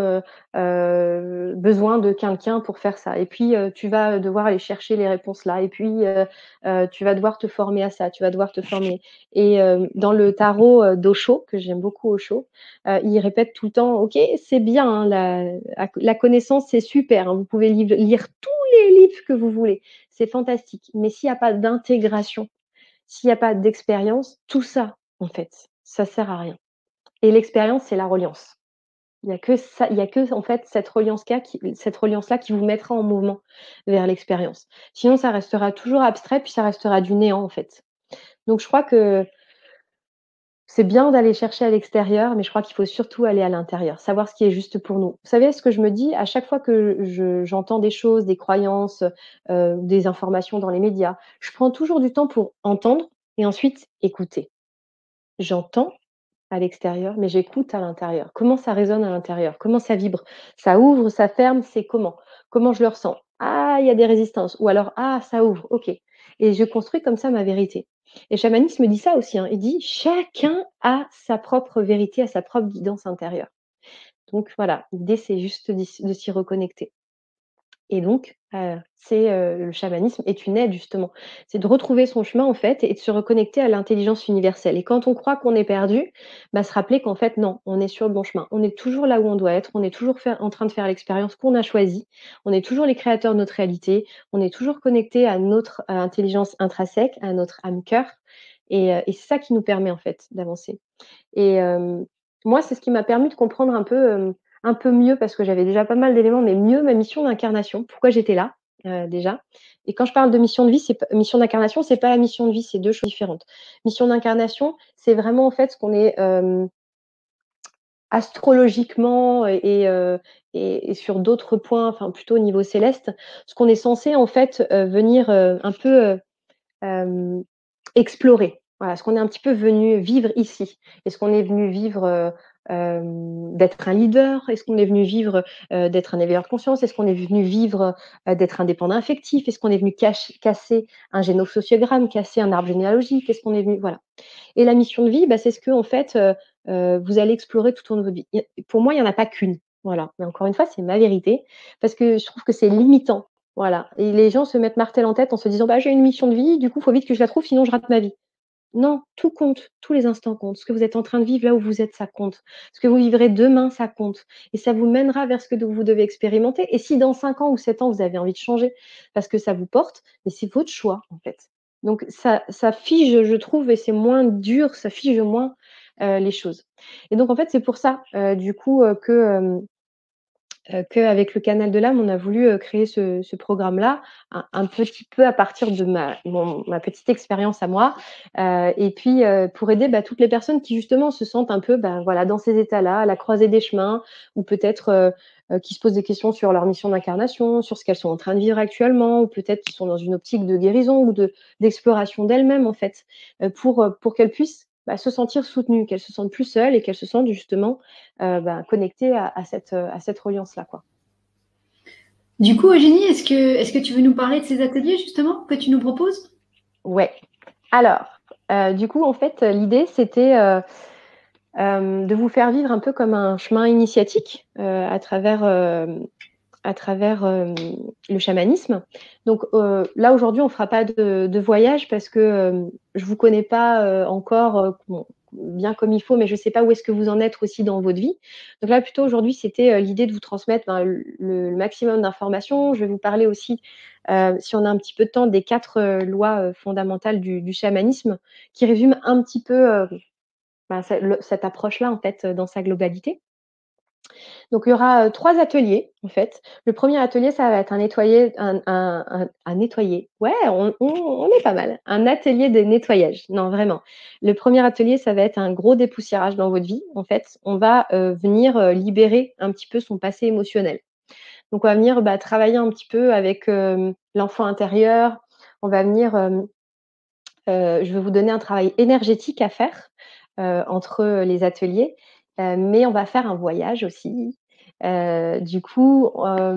besoin de quelqu'un pour faire ça et puis, tu vas devoir aller chercher les réponses là et puis, tu vas devoir te former à ça, tu vas devoir te former et dans le tarot, d'Osho, que j'aime beaucoup Osho, il répète tout le temps: «OK, c'est bien, hein, la connaissance, c'est super, hein, vous pouvez lire tous les livres que vous voulez, c'est fantastique, mais s'il y a pas d'intégration, s'il y a pas d'expérience, tout ça, en fait, ça sert à rien» et l'expérience, c'est la reliance. Il y a que ça, il y a que en fait cette reliance-là qui vous mettra en mouvement vers l'expérience. Sinon ça restera toujours abstrait, puis ça restera du néant, en fait. Donc je crois que c'est bien d'aller chercher à l'extérieur, mais je crois qu'il faut surtout aller à l'intérieur, savoir ce qui est juste pour nous. Vous savez ce que je me dis? À chaque fois que j'entends des choses, des croyances, des informations dans les médias, je prends toujours du temps pour entendre et ensuite écouter. J'entends à l'extérieur, mais j'écoute à l'intérieur. Comment ça résonne à l'intérieur? Comment ça vibre? Ça ouvre, ça ferme, c'est comment? Comment je le ressens? Ah, il y a des résistances ou alors ah, ça ouvre, OK et je construis comme ça ma vérité et chamanisme dit ça aussi, hein. Il dit: «Chacun a sa propre vérité, a sa propre guidance intérieure». Donc voilà, l'idée c'est juste de s'y reconnecter. Et donc, le chamanisme est une aide justement. C'est de retrouver son chemin en fait et de se reconnecter à l'intelligence universelle et quand on croit qu'on est perdu, bah, se rappeler qu'en fait non, on est sur le bon chemin. On est toujours là où on doit être, on est toujours en train de faire l'expérience qu'on a choisie, on est toujours les créateurs de notre réalité, on est toujours connecté à notre, intelligence intrinsèque, à notre âme-cœur et c'est ça qui nous permet en fait d'avancer. Et moi, c'est ce qui m'a permis de comprendre un peu mieux parce que j'avais déjà pas mal d'éléments, mais mieux ma mission d'incarnation, pourquoi j'étais là, déjà. Et quand je parle de mission de vie, c'est p mission d'incarnation, c'est pas la mission de vie, c'est 2 choses différentes. Mission d'incarnation, c'est vraiment en fait ce qu'on est, astrologiquement et sur d'autres points, enfin plutôt au niveau céleste, ce qu'on est censé en fait, venir, un peu, Hem, explorer. Voilà, ce qu'on est un petit peu venu vivre ici. Est-ce qu'on est venu vivre, d'être un leader? Est-ce qu'on est venu vivre, d'être un éveilleur de conscience? Est-ce qu'on est venu vivre, d'être indépendant affectif? Est-ce qu'on est venu casser un génosociogramme, casser un arbre généalogique? Est-ce qu'on est venu voilà et la mission de vie, bah, c'est ce que en fait, vous allez explorer tout au long de votre vie. Pour moi, il y en a pas qu'une. Voilà, mais encore une fois, c'est ma vérité parce que je trouve que c'est limitant. Voilà et les gens se mettent martel en tête en se disant: «Bah, j'ai une mission de vie, du coup, il faut vite que je la trouve, sinon je rate ma vie». Non, tout compte, tous les instants comptent. Ce que vous êtes en train de vivre là où vous êtes, ça compte. Ce que vous vivrez demain, ça compte et ça vous mènera vers ce que vous devez expérimenter et si dans 5 ans ou 7 ans, vous avez envie de changer parce que ça vous porte, mais c'est votre choix, en fait. Donc ça fige, je trouve et c'est moins dur, ça fige moins, les choses et donc en fait, c'est pour ça, du coup, qu'avec le canal de l'âme, on a voulu, créer ce programme-là, un petit peu à partir de ma petite expérience à moi, et puis, pour aider, toutes les personnes qui justement se sentent un peu, voilà, dans ces états-là, à la croisée des chemins ou peut-être, qui se posent des questions sur leur mission d'incarnation, sur ce qu'elles sont en train de vivre actuellement ou peut-être qui sont dans une optique de guérison ou d'exploration d'elles-mêmes en fait, pour qu'elles puissent, se sentir soutenues, qu'elles se sentent plus seules et qu'elles se sentent justement connecté à cette reliance-là, quoi. Du coup, Eugénie, est-ce que tu veux nous parler de ces ateliers justement que tu nous proposes? Ouais. Alors, du coup, en fait, l'idée, c'était de vous faire vivre un peu comme un chemin initiatique à travers le chamanisme. Donc là, aujourd'hui, on ne fera pas de voyage parce que je ne vous connais pas encore bon, bien comme il faut, mais je ne sais pas où est-ce que vous en êtes aussi dans votre vie. Donc là, plutôt aujourd'hui, c'était l'idée de vous transmettre le maximum d'informations. Je vais vous parler aussi, si on a un petit peu de temps, des 4 lois fondamentales du chamanisme qui résument un petit peu cette approche-là, en fait, dans sa globalité. Donc, il y aura 3 ateliers, en fait. Le premier atelier, ça va être un nettoyer. Ouais, on est pas mal. Un atelier de nettoyage. Non, vraiment. Le premier atelier, ça va être un gros dépoussiérage dans votre vie. En fait, on va, venir, libérer un petit peu son passé émotionnel. Donc, on va venir, travailler un petit peu avec, l'enfant intérieur. On va venir, je vais vous donner un travail énergétique à faire, entre les ateliers, mais on va faire un voyage aussi. Du coup,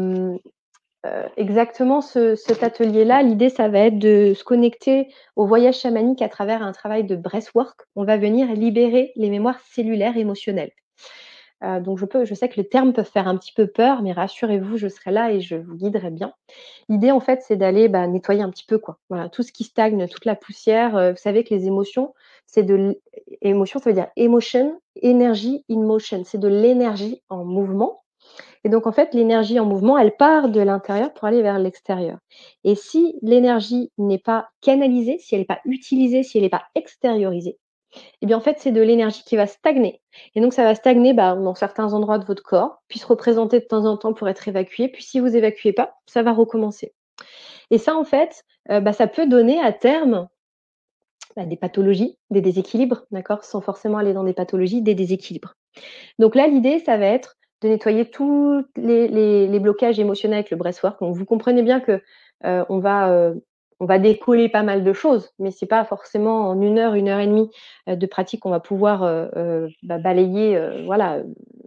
exactement cet atelier-là, l'idée, ça va être de se connecter au voyage chamanique à travers un travail de breathwork. On va venir libérer les mémoires cellulaires émotionnelles. Donc je sais que les termes peuvent faire un petit peu peur, mais rassurez-vous, je serai là et je vous guiderai bien. L'idée, en fait, c'est d'aller, nettoyer un petit peu, quoi. Voilà, tout ce qui stagne, toute la poussière, vous savez que les émotions, c'est de l émotion, ça veut dire emotion, energy in motion. C'est de l'énergie en mouvement et donc en fait, l'énergie en mouvement, elle part de l'intérieur pour aller vers l'extérieur et si l'énergie n'est pas canalisée, si elle n'est pas utilisée, si elle n'est pas extériorisée et bien, en fait, c'est de l'énergie qui va stagner et donc ça va stagner, dans certains endroits de votre corps, puis se représenter de temps en temps pour être évacué, puis si vous évacuez pas, ça va recommencer et ça, en fait, ça peut donner à terme, des pathologies, des déséquilibres, d'accord? Sans forcément aller dans des pathologies, des déséquilibres. Donc là, l'idée, ça va être de nettoyer tous les blocages émotionnels avec le breathwork. Donc vous comprenez bien que, heu, on va, heu, on va décoller pas mal de choses, mais c'est pas forcément en 1 heure et demie, de pratique qu'on va pouvoir, balayer, voilà,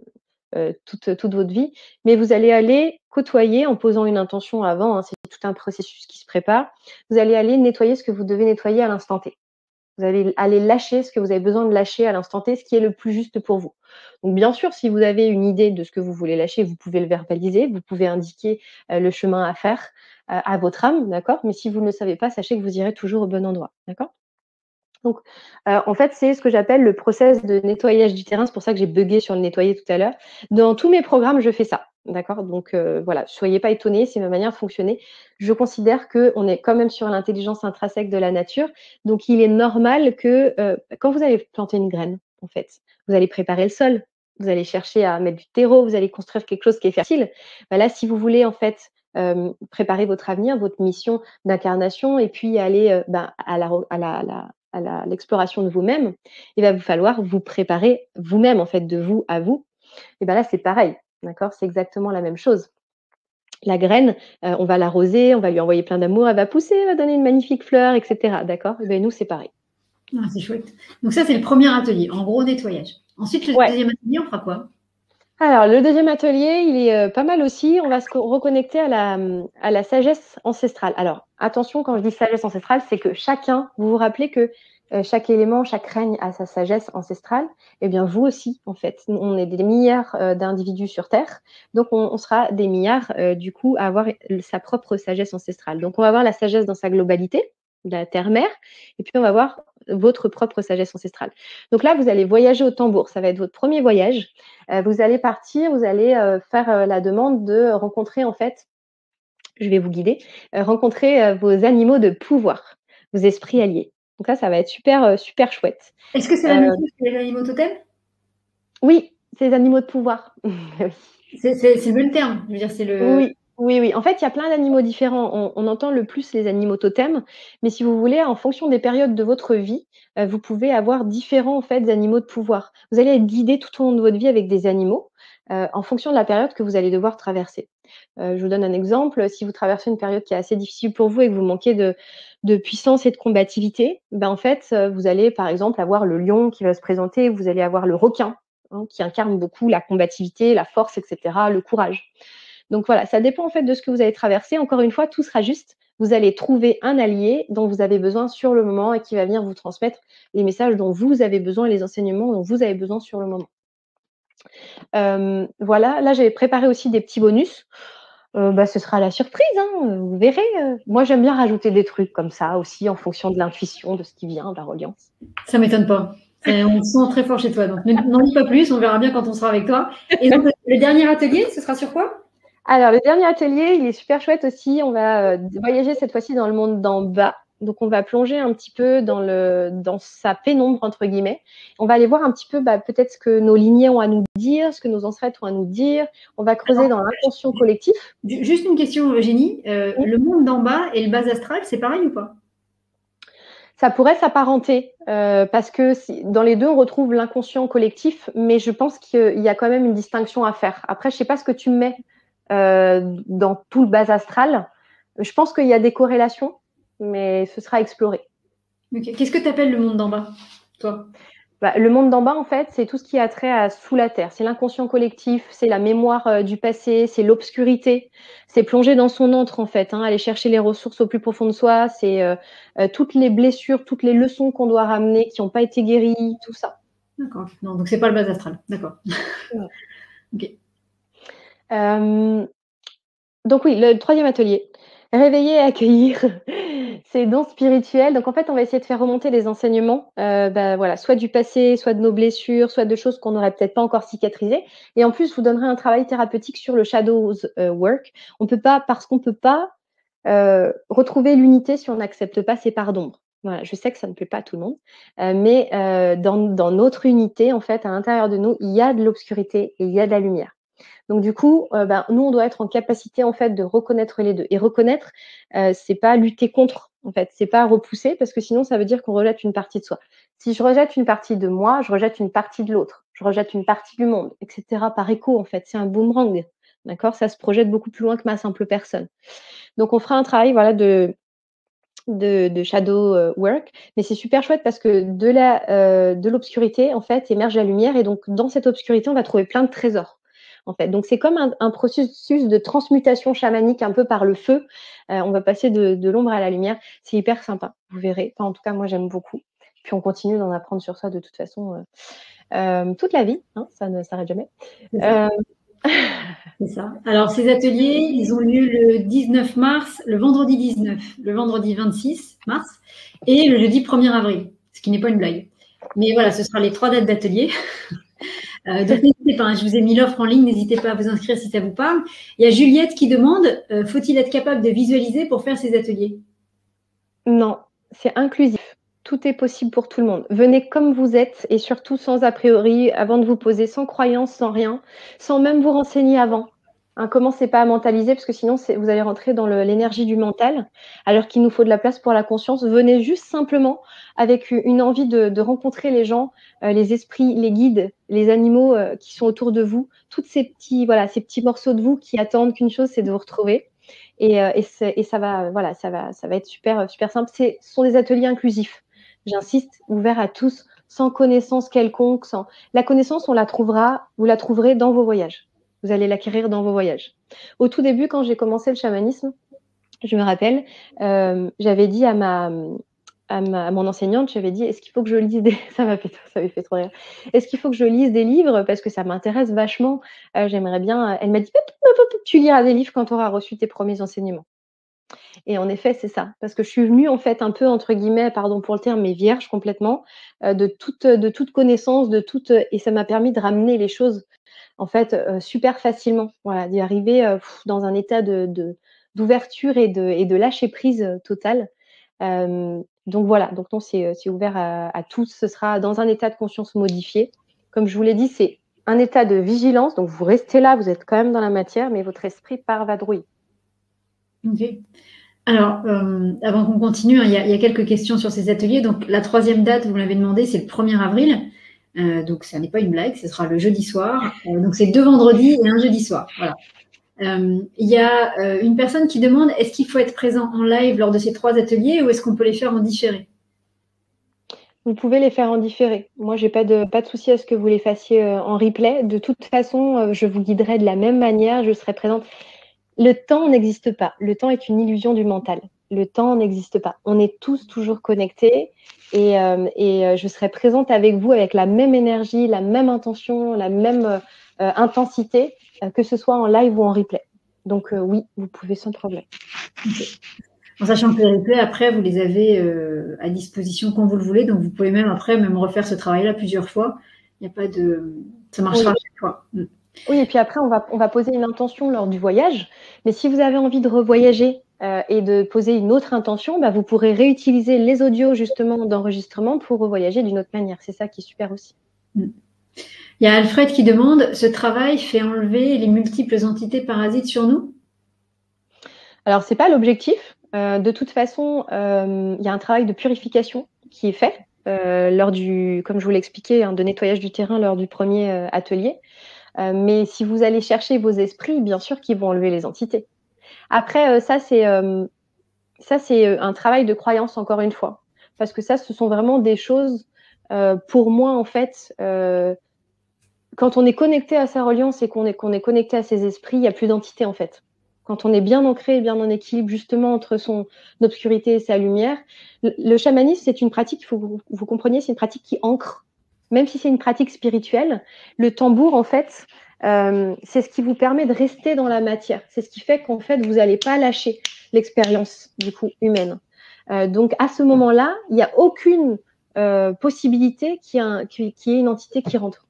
toute votre vie. Mais vous allez aller côtoyer en posant une intention avant, hein, c'est tout un processus qui se prépare. Vous allez aller nettoyer ce que vous devez nettoyer à l'instant T. Vous allez aller lâcher ce que vous avez besoin de lâcher à l'instant T, ce qui est le plus juste pour vous. Donc bien sûr, si vous avez une idée de ce que vous voulez lâcher, vous pouvez le verbaliser, vous pouvez indiquer, le chemin à faire, à votre âme, d'accord? Mais si vous ne le savez pas, sachez que vous irez toujours au bon endroit, d'accord? Donc, en fait, c'est ce que j'appelle le process de nettoyage du terrain. C'est pour ça que j'ai buggé sur le nettoyer tout à l'heure. Dans tous mes programmes, je fais ça, d'accord? Donc, voilà, soyez pas étonnés, c'est ma manière de fonctionner. Je considère qu'on est quand même sur l'intelligence intrinsèque de la nature, donc il est normal que, quand vous allez planter une graine, en fait, vous allez préparer le sol, vous allez chercher à mettre du terreau, vous allez construire quelque chose qui est fertile. Là, si vous voulez, en fait, préparer votre avenir, votre mission d'incarnation et puis aller, à la re à l'exploration de vous-même, il va vous falloir vous préparer vous-même, en fait, de vous à vous. Et là, c'est pareil, d'accord? C'est exactement la même chose. La graine, on va l'arroser, on va lui envoyer plein d'amour, elle va pousser, elle va donner une magnifique fleur et cetera, d'accord? Nous, c'est pareil. Ah, c'est chouette. Donc ça, c'est le premier atelier, en gros nettoyage. Ensuite, le Ouais. deuxième atelier, on fera quoi? Alors le deuxième atelier, il est, pas mal aussi. On va se reconnecter à la sagesse ancestrale. Alors attention, quand je dis sagesse ancestrale, c'est que chacun vous vous rappelez que, chaque élément, chaque règne a sa sagesse ancestrale. Eh bien vous aussi, en fait. Nous, on est des milliards, d'individus sur terre, donc on sera des milliards, du coup, à avoir sa propre sagesse ancestrale. Donc on va avoir la sagesse dans sa globalité, de la terre-mère et puis on va voir votre propre sagesse ancestrale. Donc là, vous allez voyager au tambour. Ça va être votre premier voyage. Vous allez partir, vous allez faire la demande de rencontrer, en fait, je vais vous guider, rencontrer vos animaux de pouvoir, vos esprits alliés. Donc là, ça va être super, super chouette. Est-ce que c'est la même chose que les animaux totems? Oui, c'est les animaux de pouvoir. Oui. C'est le même terme. Je veux dire, c'est le. Oui, oui, oui. En fait, il y a plein d'animaux différents. On entend le plus les animaux totems, mais si vous voulez, en fonction des périodes de votre vie, vous pouvez avoir différents, en fait, animaux de pouvoir. Vous allez être guidé tout au long de votre vie avec des animaux, en fonction de la période que vous allez devoir traverser. Je vous donne un exemple. Si vous traversez une période qui est assez difficile pour vous et que vous manquez de puissance et de combativité, ben, en fait, vous allez, par exemple, avoir le lion qui va se présenter, vous allez avoir le requin, hein, qui incarne beaucoup la combativité, la force et cetera, le courage. Donc voilà, ça dépend en fait de ce que vous avez traversé. Encore une fois, tout sera juste. Vous allez trouver un allié dont vous avez besoin sur le moment et qui va venir vous transmettre les messages dont vous avez besoin et les enseignements dont vous avez besoin sur le moment. Voilà, là j'avais préparé aussi des petits bonus. Ce sera la surprise, hein, vous verrez. Moi j'aime bien rajouter des trucs comme ça aussi en fonction de l'intuition, de ce qui vient, de la reliance. Ça m'étonne pas. On le sent très fort chez toi. Donc, n'en dis pas plus. On verra bien quand on sera avec toi. Et donc, le dernier atelier, ce sera sur quoi? Alors, le dernier atelier, il est super chouette aussi. On va voyager cette fois-ci dans le monde d'en bas. Donc, on va plonger un petit peu dans sa pénombre, entre guillemets. On va aller voir un petit peu peut-être ce que nos lignées ont à nous dire, ce que nos ancêtres ont à nous dire. On va creuser dans l'inconscient collectif. Juste une question, Eugénie. Oui. Le monde d'en bas et le bas astral, c'est pareil ou pas? Ça pourrait s'apparenter parce que dans les deux, on retrouve l'inconscient collectif, mais je pense qu'il y a quand même une distinction à faire. Après, je ne sais pas ce que tu mets dans tout le bas astral. Je pense qu'il y a des corrélations, mais ce sera exploré. Okay. Qu'est-ce que tu appelles le monde d'en bas, toi? Le monde d'en bas, en fait, c'est tout ce qui a trait à sous la terre. C'est l'inconscient collectif, c'est la mémoire du passé, c'est l'obscurité, c'est plonger dans son antre, en fait, hein, aller chercher les ressources au plus profond de soi, c'est toutes les blessures, toutes les leçons qu'on doit ramener, qui n'ont pas été guéries, tout ça. D'accord. Non, donc c'est pas le bas astral. D'accord. Ouais. Ok. Donc oui, le troisième atelier, réveiller et accueillir ces dons spirituels. Donc en fait, on va essayer de faire remonter les enseignements, voilà, soit du passé, soit de nos blessures, soit de choses qu'on n'aurait peut-être pas encore cicatrisées. Et en plus, je vous donnerai un travail thérapeutique sur le shadows work. Parce qu'on peut pas retrouver l'unité si on n'accepte pas ses parts d'ombre. Voilà, je sais que ça ne plaît pas à tout le monde, mais dans notre unité, en fait, à l'intérieur de nous, il y a de l'obscurité et il y a de la lumière. Donc du coup, nous, on doit être en capacité en fait de reconnaître les deux. Et reconnaître, c'est pas lutter contre, en fait, c'est pas repousser parce que sinon, ça veut dire qu'on rejette une partie de soi. Si je rejette une partie de moi, je rejette une partie de l'autre, je rejette une partie du monde, etc. Par écho, en fait, c'est un boomerang, d'accord? Ça se projette beaucoup plus loin que ma simple personne. Donc on fera un travail, voilà, de shadow work, mais c'est super chouette parce que de l'obscurité, en fait, émerge la lumière et donc dans cette obscurité, on va trouver plein de trésors. En fait. Donc, c'est comme un processus de transmutation chamanique un peu par le feu. On va passer de l'ombre à la lumière. C'est hyper sympa, vous verrez. Enfin, en tout cas, moi, j'aime beaucoup. Puis, on continue d'en apprendre sur soi de toute façon toute la vie. Hein, ça ne s'arrête jamais. C'est ça. Alors, ces ateliers, ils ont lieu le 19 mars, le vendredi 19, le vendredi 26 mars et le jeudi 1er avril, ce qui n'est pas une blague. Mais voilà, ce sera les 3 dates d'atelier. Donc, n'hésitez pas, hein, je vous ai mis l'offre en ligne, n'hésitez pas à vous inscrire si ça vous parle. Il y a Juliette qui demande, faut-il être capable de visualiser pour faire ces ateliers? Non, c'est inclusif. Tout est possible pour tout le monde. Venez comme vous êtes et surtout sans a priori, avant de vous poser, sans croyance, sans rien, sans même vous renseigner avant. Commencez pas à mentaliser parce que sinon vous allez rentrer dans l'énergie du mental alors qu'il nous faut de la place pour la conscience. Venez juste simplement avec une envie de rencontrer les gens, les esprits, les guides, les animaux qui sont autour de vous, tous ces petits morceaux de vous qui attendent qu'une chose, c'est de vous retrouver. Et ça va, voilà, ça va être super, super simple. Ce sont des ateliers inclusifs. J'insiste, ouverts à tous, sans connaissance quelconque. La connaissance, vous la trouverez dans vos voyages. Vous allez l'acquérir dans vos voyages. Au tout début, quand j'ai commencé le chamanisme, je me rappelle, j'avais dit à mon enseignante, j'avais dit, est-ce qu'il faut que je lise ça m'avait fait trop rire. Est-ce qu'il faut que je lise des livres parce que ça m'intéresse vachement. J'aimerais bien. Elle m'a dit, tu liras des livres quand tu auras reçu tes premiers enseignements. Et en effet, c'est ça. Parce que je suis venue, en fait, un peu, entre guillemets, pardon pour le terme, mais vierge complètement, de toute connaissance, et ça m'a permis de ramener les choses, en fait, super facilement. Voilà, d'y arriver dans un état d'ouverture et de lâcher prise total. Donc voilà, donc non, c'est ouvert à tous. Ce sera dans un état de conscience modifié. Comme je vous l'ai dit, c'est un état de vigilance. Donc vous restez là, vous êtes quand même dans la matière, mais votre esprit part vadrouiller. Ok. Alors, avant qu'on continue, hein, il y a quelques questions sur ces ateliers. Donc, la troisième date, vous l'avez demandé, c'est le 1er avril. Donc, ça n'est pas une blague, ce sera le jeudi soir. Donc, c'est 2 vendredis et un jeudi soir. Voilà. Il y a une personne qui demande, est-ce qu'il faut être présent en live lors de ces 3 ateliers ou est-ce qu'on peut les faire en différé? Vous pouvez les faire en différé. Moi, j'ai pas de souci à ce que vous les fassiez en replay. De toute façon, je vous guiderai de la même manière. Je serai présente. Le temps n'existe pas. Le temps est une illusion du mental. Le temps n'existe pas. On est tous toujours connectés et je serai présente avec vous avec la même énergie, la même intention, la même intensité, que ce soit en live ou en replay. Donc oui, vous pouvez sans problème. Okay. En sachant que les replays, après, vous les avez à disposition quand vous le voulez. Donc, vous pouvez même après même refaire ce travail-là plusieurs fois. Il n'y a pas de... Ça marchera Oui. à chaque fois. Oui, et puis après, on va poser une intention lors du voyage. Mais si vous avez envie de revoyager et de poser une autre intention, bah, vous pourrez réutiliser les audios justement d'enregistrement pour revoyager d'une autre manière. C'est ça qui est super aussi. Il y a Alfred qui demande, ce travail fait enlever les multiples entités parasites sur nous? Alors, c'est pas l'objectif. De toute façon, il y a un travail de purification qui est fait lors comme je vous l'ai expliqué, hein, de nettoyage du terrain lors du premier atelier. Mais si vous allez chercher vos esprits, bien sûr qu'ils vont enlever les entités. Après, ça, c'est un travail de croyance, encore une fois. Parce que ça, ce sont vraiment des choses, pour moi, en fait, quand on est connecté à sa reliance et qu'on est connecté à ses esprits, il n'y a plus d'entité, en fait. Quand on est bien ancré, bien en équilibre, justement, entre son obscurité et sa lumière, le chamanisme, c'est une pratique, il faut que vous compreniez, c'est une pratique qui ancre. Même si c'est une pratique spirituelle, le tambour, en fait, c'est ce qui vous permet de rester dans la matière. C'est ce qui fait qu'en fait, vous n'allez pas lâcher l'expérience, du coup, humaine. Donc, à ce moment-là, il n'y a aucune possibilité qu'il y ait une entité qui rentre.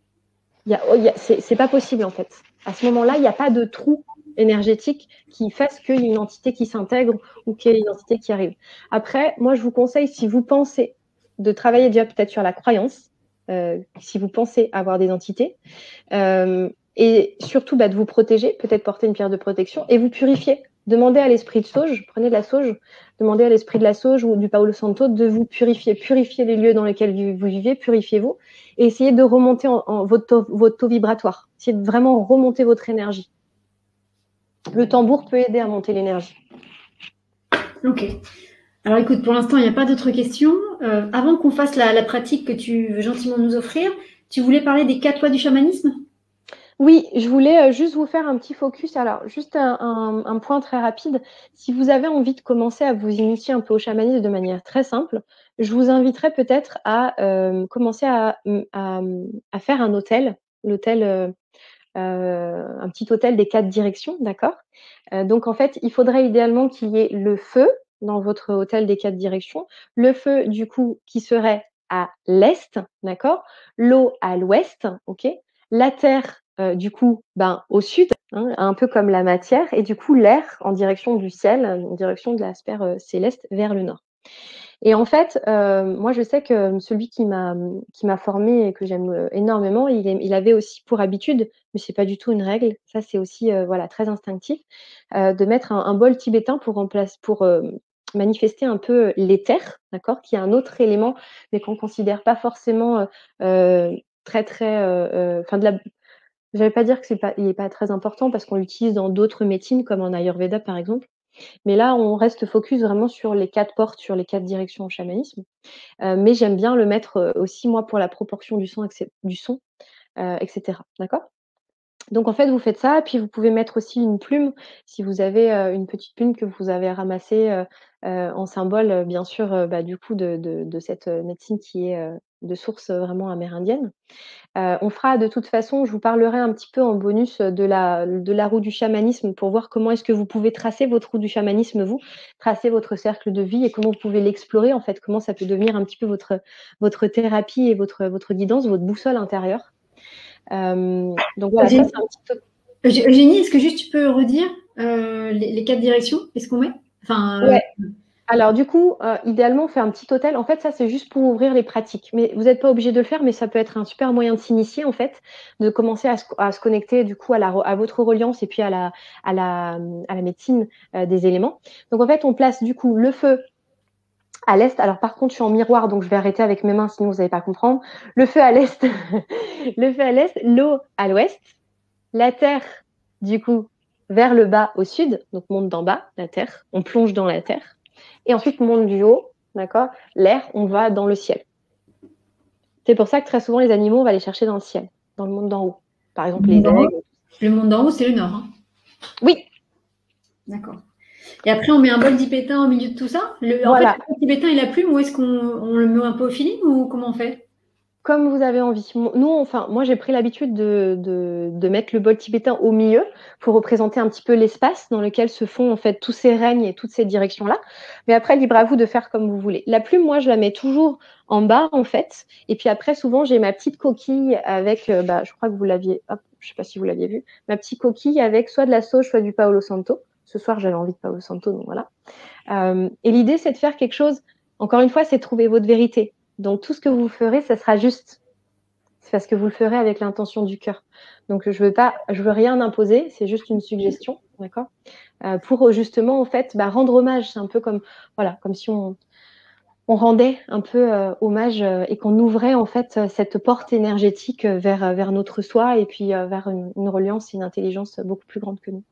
C'est pas possible en fait. À ce moment-là, il n'y a pas de trou énergétique qui fasse qu'il y ait une entité qui s'intègre ou qu'il y ait une entité qui arrive. Après, moi, je vous conseille, si vous pensez de travailler déjà peut-être sur la croyance, si vous pensez avoir des entités, et surtout de vous protéger, peut-être porter une pierre de protection et vous purifier. Demandez à l'esprit de sauge, prenez de la sauge, demandez à l'esprit de la sauge ou du Paolo Santo de vous purifier, purifier les lieux dans lesquels vous vivez, purifiez-vous et essayez de remonter votre taux vibratoire. Essayez de vraiment remonter votre énergie. Le tambour peut aider à monter l'énergie. Ok. Alors écoute, pour l'instant, il n'y a pas d'autres questions. Avant qu'on fasse la pratique que tu veux gentiment nous offrir, tu voulais parler des 4 lois du chamanisme? Oui, je voulais juste vous faire un petit focus. Alors, juste un point très rapide. Si vous avez envie de commencer à vous initier un peu au chamanisme de manière très simple, je vous inviterais peut-être à commencer à faire un hôtel, un petit hôtel des 4 directions, d'accord? Donc, en fait, il faudrait idéalement qu'il y ait le feu dans votre hôtel des 4 directions. Le feu, du coup, qui serait à l'est, d'accord? L'eau à l'ouest, ok? La terre, du coup, ben, au sud, hein, un peu comme la matière, et du coup, l'air en direction du ciel, en direction de la sphère céleste vers le nord. Et en fait, moi, je sais que celui qui m'a formée et que j'aime énormément, il avait aussi pour habitude, mais c'est pas du tout une règle, ça c'est aussi voilà très instinctif, de mettre un bol tibétain pour manifester un peu l'éther, d'accord, qui est un autre élément, mais qu'on considère pas forcément très très, enfin de la je vais pas dire que il est pas très important parce qu'on l'utilise dans d'autres médecines comme en Ayurveda par exemple. Mais là, on reste focus vraiment sur les 4 portes, sur les 4 directions au chamanisme. Mais j'aime bien le mettre, aussi moi pour la proportion du son, et cetera. D'accord? Donc en fait, vous faites ça, puis vous pouvez mettre aussi une plume, si vous avez, une petite plume que vous avez ramassée, en symbole, bien sûr, bah, du coup de cette, médecine qui est, de source vraiment amérindienne. On fera de toute façon, je vous parlerai un petit peu en bonus de la roue du chamanisme pour voir comment est-ce que vous pouvez tracer votre roue du chamanisme, vous, tracer votre cercle de vie et comment vous pouvez l'explorer, en fait, comment ça peut devenir un petit peu votre thérapie et votre guidance, votre boussole intérieure. Donc voilà, ça c'est un petit peu. Eugénie, est-ce que juste tu peux redire les 4 directions? Qu'est-ce qu'on met? Ouais. Alors du coup, idéalement, on fait un petit hôtel. En fait, ça, c'est juste pour ouvrir les pratiques. Mais vous n'êtes pas obligé de le faire, mais ça peut être un super moyen de s'initier, en fait, de commencer à se connecter du coup à votre reliance et puis à la médecine des éléments. Donc en fait, on place du coup le feu à l'est. Alors par contre, je suis en miroir, donc je vais arrêter avec mes mains, sinon vous n'allez pas comprendre. Le feu à l'est, le feu à l'est, l'eau à l'ouest, la terre, du coup, vers le bas au sud, donc monte d'en bas, la terre, on plonge dans la terre. Et ensuite, monte du haut, d'accord? L'air, on va dans le ciel. C'est pour ça que très souvent, les animaux, on va les chercher dans le ciel, dans le monde d'en haut. Par exemple, les aigles. Le monde d'en haut, c'est le nord. Hein. Oui. D'accord. Et après, on met un bol d'hypétin au milieu de tout ça. Voilà. En fait, le d'hypétin, il a plu, ou est-ce qu'on le met un peu au feeling ou comment on fait? Comme vous avez envie. Nous, moi, j'ai pris l'habitude de mettre le bol tibétain au milieu pour représenter un petit peu l'espace dans lequel se font en fait tous ces règnes et toutes ces directions-là. Mais après, libre à vous de faire comme vous voulez. La plume, moi, je la mets toujours en bas en fait. Et puis après, souvent, j'ai ma petite coquille avec, je crois que vous l'aviez, hop, je sais pas si vous l'aviez vu, ma petite coquille avec soit de la sauge, soit du Paolo Santo. Ce soir, j'avais envie de Paolo Santo, donc voilà. Et l'idée, c'est de faire quelque chose. Encore une fois, c'est de trouver votre vérité. Donc, tout ce que vous ferez, ça sera juste. C'est parce que vous le ferez avec l'intention du cœur. Donc, je veux rien imposer, c'est juste une suggestion, d'accord? Pour justement, en fait, rendre hommage. C'est un peu comme, voilà, comme si on rendait un peu hommage et qu'on ouvrait, en fait, cette porte énergétique vers notre soi et puis vers une reliance et une intelligence beaucoup plus grande que nous.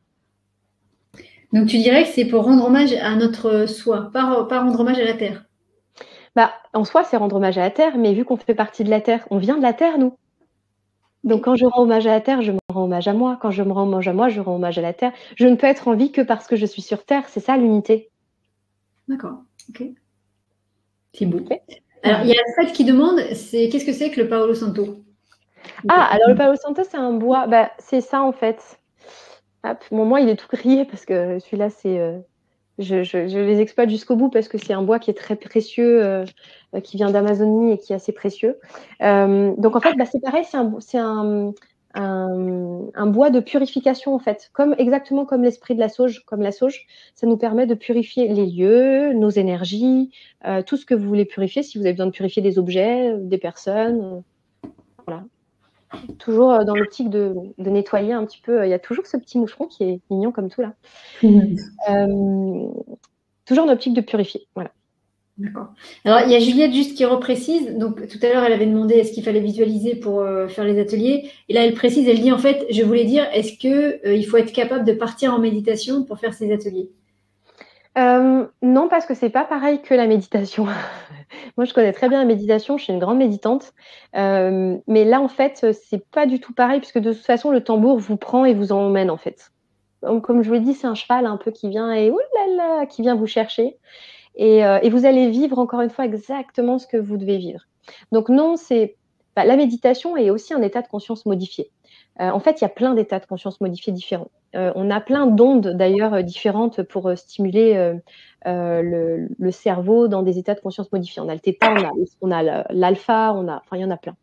Donc, tu dirais que c'est pour rendre hommage à notre soi, pas rendre hommage à la Terre. En soi, c'est rendre hommage à la Terre, mais vu qu'on fait partie de la Terre, on vient de la Terre, nous. Donc, quand je rends hommage à la Terre, je me rends hommage à moi. Quand je me rends hommage à moi, je rends hommage à la Terre. Je ne peux être en vie que parce que je suis sur Terre. C'est ça, l'unité. D'accord. Ok. C'est beau. Okay. Alors, il y a Fred qui demande, qu'est-ce que c'est que le Paolo Santo? Alors le Paolo Santo, c'est un bois. C'est ça, en fait. Hop. Bon, moi, il est tout grillé parce que celui-là, c'est... Je les exploite jusqu'au bout parce que c'est un bois qui est très précieux, qui vient d'Amazonie et qui est assez précieux. Donc, en fait, c'est pareil, c'est un bois de purification, en fait, exactement comme l'esprit de la sauge, comme la sauge. Ça nous permet de purifier les lieux, nos énergies, tout ce que vous voulez purifier, si vous avez besoin de purifier des objets, des personnes. Voilà. Toujours dans l'optique de nettoyer un petit peu. Il y a toujours ce petit moucheron qui est mignon comme tout, là. Toujours dans l'optique de purifier. Voilà. D'accord. Alors, il y a Juliette juste qui reprécise. Donc, tout à l'heure, elle avait demandé est-ce qu'il fallait visualiser pour faire les ateliers. Et là, elle précise, elle dit en fait, je voulais dire, est-ce qu'il faut être capable de partir en méditation pour faire ces ateliers? Non, parce que c'est pas pareil que la méditation. Moi, je connais très bien la méditation, je suis une grande méditante. Mais là, en fait, c'est pas du tout pareil, puisque de toute façon, le tambour vous prend et vous emmène, en fait. Donc, comme je vous l'ai dit, c'est un cheval un peu qui vient et oulala, qui vient vous chercher. Et vous allez vivre, encore une fois, exactement ce que vous devez vivre. Donc, non, la méditation est aussi un état de conscience modifié. En fait, il y a plein d'états de conscience modifiés différents. On a plein d'ondes, d'ailleurs, différentes pour stimuler le cerveau dans des états de conscience modifiés. On a le θ, on a l'alpha, il y en a plein.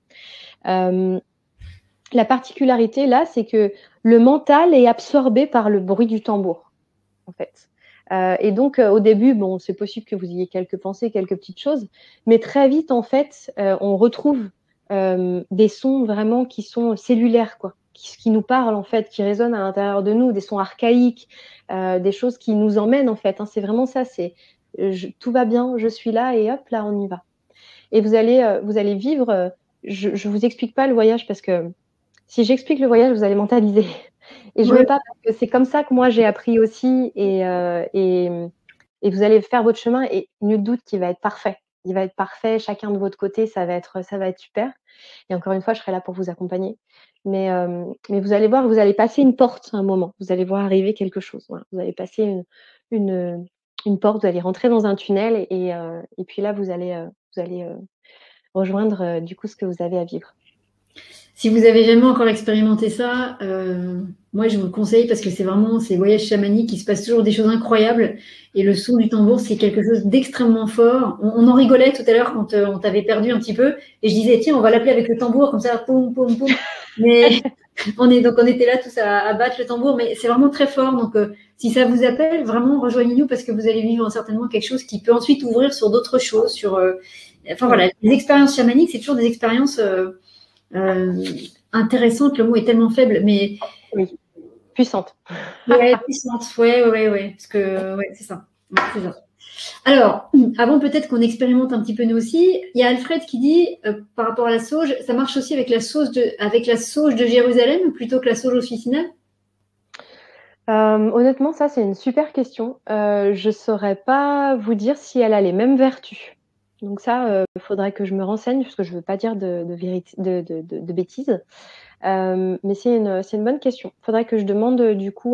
La particularité, là, c'est que le mental est absorbé par le bruit du tambour, en fait. Et donc, au début, c'est possible que vous ayez quelques pensées, quelques petites choses, mais très vite, en fait, on retrouve des sons vraiment qui sont cellulaires, quoi, qui nous parlent, en fait, qui résonnent à l'intérieur de nous, des sons archaïques, des choses qui nous emmènent, en fait. C'est vraiment ça, tout va bien, je suis là, et hop, là, on y va. Et vous allez vivre, je vous explique pas le voyage, parce que si j'explique le voyage, vous allez mentaliser. Et je veux pas, parce que c'est comme ça que moi j'ai appris aussi, et vous allez faire votre chemin, et nul doute qu'il va être parfait. Il va être parfait, chacun de votre côté, ça va être super. Et encore une fois, je serai là pour vous accompagner. Mais vous allez voir, vous allez passer une porte à un moment. Vous allez voir arriver quelque chose. Voilà. Vous allez passer une porte, vous allez rentrer dans un tunnel, et puis là, vous allez rejoindre du coup ce que vous avez à vivre. Si vous avez jamais encore expérimenté ça, moi je vous le conseille parce que c'est vraiment ces voyages chamaniques, il se passe toujours des choses incroyables et le son du tambour c'est quelque chose d'extrêmement fort. On en rigolait tout à l'heure quand on t'avait perdu un petit peu et je disais tiens on va l'appeler avec le tambour comme ça poum poum poum. Mais on était là tous à battre le tambour, mais c'est vraiment très fort. Donc si ça vous appelle, vraiment rejoignez-nous parce que vous allez vivre certainement quelque chose qui peut ensuite ouvrir sur d'autres choses. Enfin voilà, les expériences chamaniques c'est toujours des expériences intéressante, le mot est tellement faible, mais oui, puissante. ouais, puissante, ouais, parce que ouais, c'est ça. Ouais, c'est ça. Alors, avant peut-être qu'on expérimente un petit peu nous aussi, il y a Alfred qui dit par rapport à la sauge, ça marche aussi avec la sauge de Jérusalem plutôt que la sauge officinale. Honnêtement, ça c'est une super question. Je saurais pas vous dire si elle a les mêmes vertus. Donc ça, faudrait que je me renseigne parce que je veux pas dire de bêtises. Mais c'est une bonne question. Faudrait que je demande du coup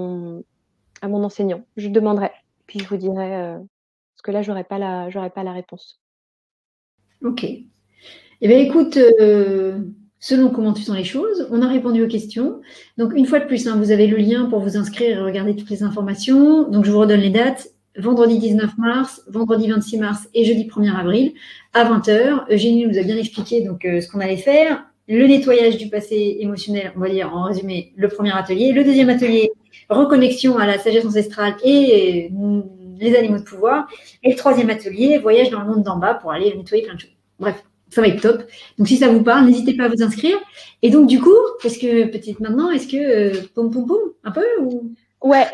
à mon enseignant. Je demanderai, puis je vous dirai parce que là j'aurais pas la réponse. Ok. Eh bien, écoute, selon comment tu sens les choses, on a répondu aux questions. Donc, une fois de plus, hein, vous avez le lien pour vous inscrire et regarder toutes les informations. Donc, je vous redonne les dates. Vendredi 19 mars, vendredi 26 mars et jeudi 1er avril à 20h. Eugénie nous a bien expliqué donc, ce qu'on allait faire. Le nettoyage du passé émotionnel, on va dire en résumé, le premier atelier. Le deuxième atelier, reconnexion à la sagesse ancestrale et les animaux de pouvoir. Et le troisième atelier, voyage dans le monde d'en bas pour aller nettoyer plein de choses. Bref, ça va être top. Donc, si ça vous parle, n'hésitez pas à vous inscrire. Et donc, du coup, parce que peut-être maintenant, est-ce que poum poum poum, un peu ou... Ouais,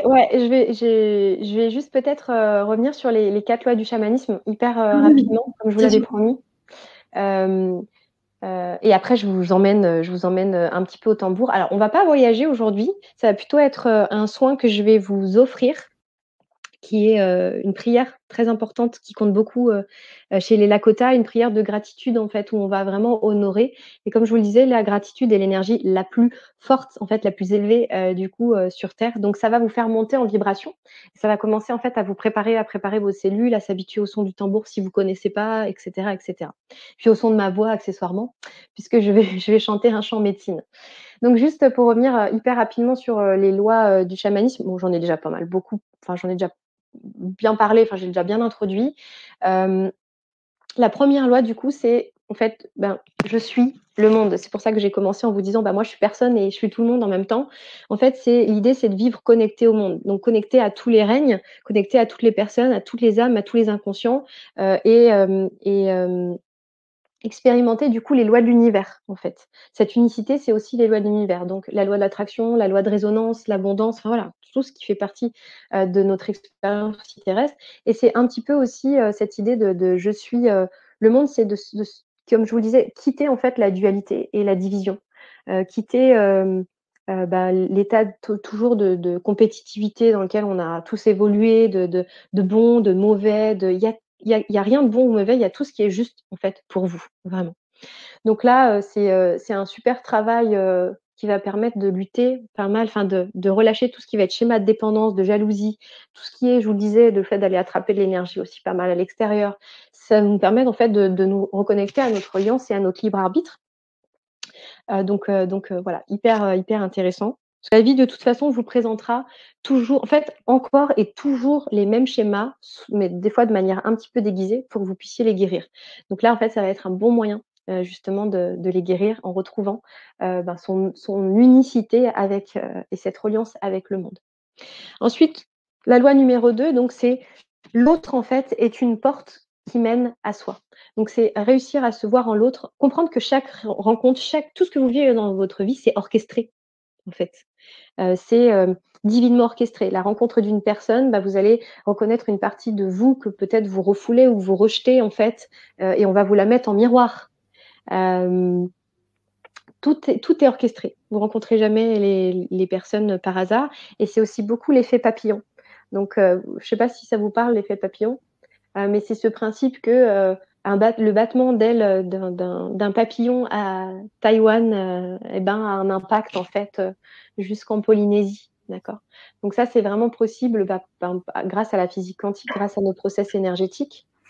je vais juste peut-être revenir sur les 4 lois du chamanisme hyper Oui, rapidement, comme je vous bien l'avais sûr. promis. Euh, et après, je vous emmène un petit peu au tambour. Alors, on va pas voyager aujourd'hui. Ça va plutôt être un soin que je vais vous offrir, qui est une prière très importante qui compte beaucoup chez les Lakota, une prière de gratitude en fait où on va vraiment honorer. Et comme je vous le disais, la gratitude est l'énergie la plus forte, en fait, la plus élevée du coup sur Terre. Donc ça va vous faire monter en vibration. Ça va commencer en fait à préparer vos cellules, à s'habituer au son du tambour si vous connaissez pas, etc., etc. Puis au son de ma voix accessoirement, puisque je vais chanter un chant médecine. Donc juste pour revenir hyper rapidement sur les lois du chamanisme, bon, j'en ai déjà pas mal, beaucoup, enfin j'en ai déjà bien parlé, enfin j'ai déjà bien introduit. La première loi du coup, c'est en fait, ben, je suis le monde. C'est pour ça que j'ai commencé en vous disant, bah moi je suis personne et je suis tout le monde en même temps. En fait, l'idée, c'est de vivre connecté au monde, donc connecté à tous les règnes, connecté à toutes les personnes, à toutes les âmes, à tous les inconscients, et expérimenter du coup les lois de l'univers, en fait. Cette unicité, c'est aussi les lois de l'univers. Donc la loi de l'attraction, la loi de résonance, l'abondance, enfin voilà, tout ce qui fait partie de notre expérience ici terrestre. Et c'est un petit peu aussi cette idée de je suis le monde, c'est comme je vous le disais, quitter en fait la dualité et la division, quitter bah, l'état toujours de compétitivité dans lequel on a tous évolué, de bon, de mauvais, il y a rien de bon ou mauvais, il y a tout ce qui est juste en fait pour vous, vraiment. Donc là, c'est un super travail qui va permettre de lutter pas mal, enfin de relâcher tout ce qui va être schéma de dépendance, de jalousie, tout ce qui est, je vous le disais, le fait d'aller attraper de l'énergie aussi pas mal à l'extérieur. Ça nous permet en fait de nous reconnecter à notre alliance et à notre libre arbitre. Voilà, hyper intéressant. Parce que la vie, de toute façon, vous présentera toujours, en fait, encore et toujours les mêmes schémas, mais des fois de manière un petit peu déguisée, pour que vous puissiez les guérir. Donc là, en fait, ça va être un bon moyen, justement, de les guérir en retrouvant son unicité avec, et cette reliance avec le monde. Ensuite, la loi numéro 2, donc, c'est l'autre, en fait, est une porte qui mène à soi. Donc, c'est réussir à se voir en l'autre, comprendre que chaque rencontre, tout ce que vous vivez dans votre vie, c'est orchestré, en fait. C'est divinement orchestré. La rencontre d'une personne, bah, vous allez reconnaître une partie de vous que peut-être vous refoulez ou vous rejetez, en fait, et on va vous la mettre en miroir. Euh, tout est orchestré. Vous rencontrez jamais les personnes par hasard. Et c'est aussi beaucoup l'effet papillon. Donc, je ne sais pas si ça vous parle, l'effet papillon, mais c'est ce principe que le battement d'aile d'un papillon à Taïwan eh ben, a un impact en fait jusqu'en Polynésie. D'accord. Donc ça, c'est vraiment possible grâce à la physique quantique, grâce à nos process énergétiques.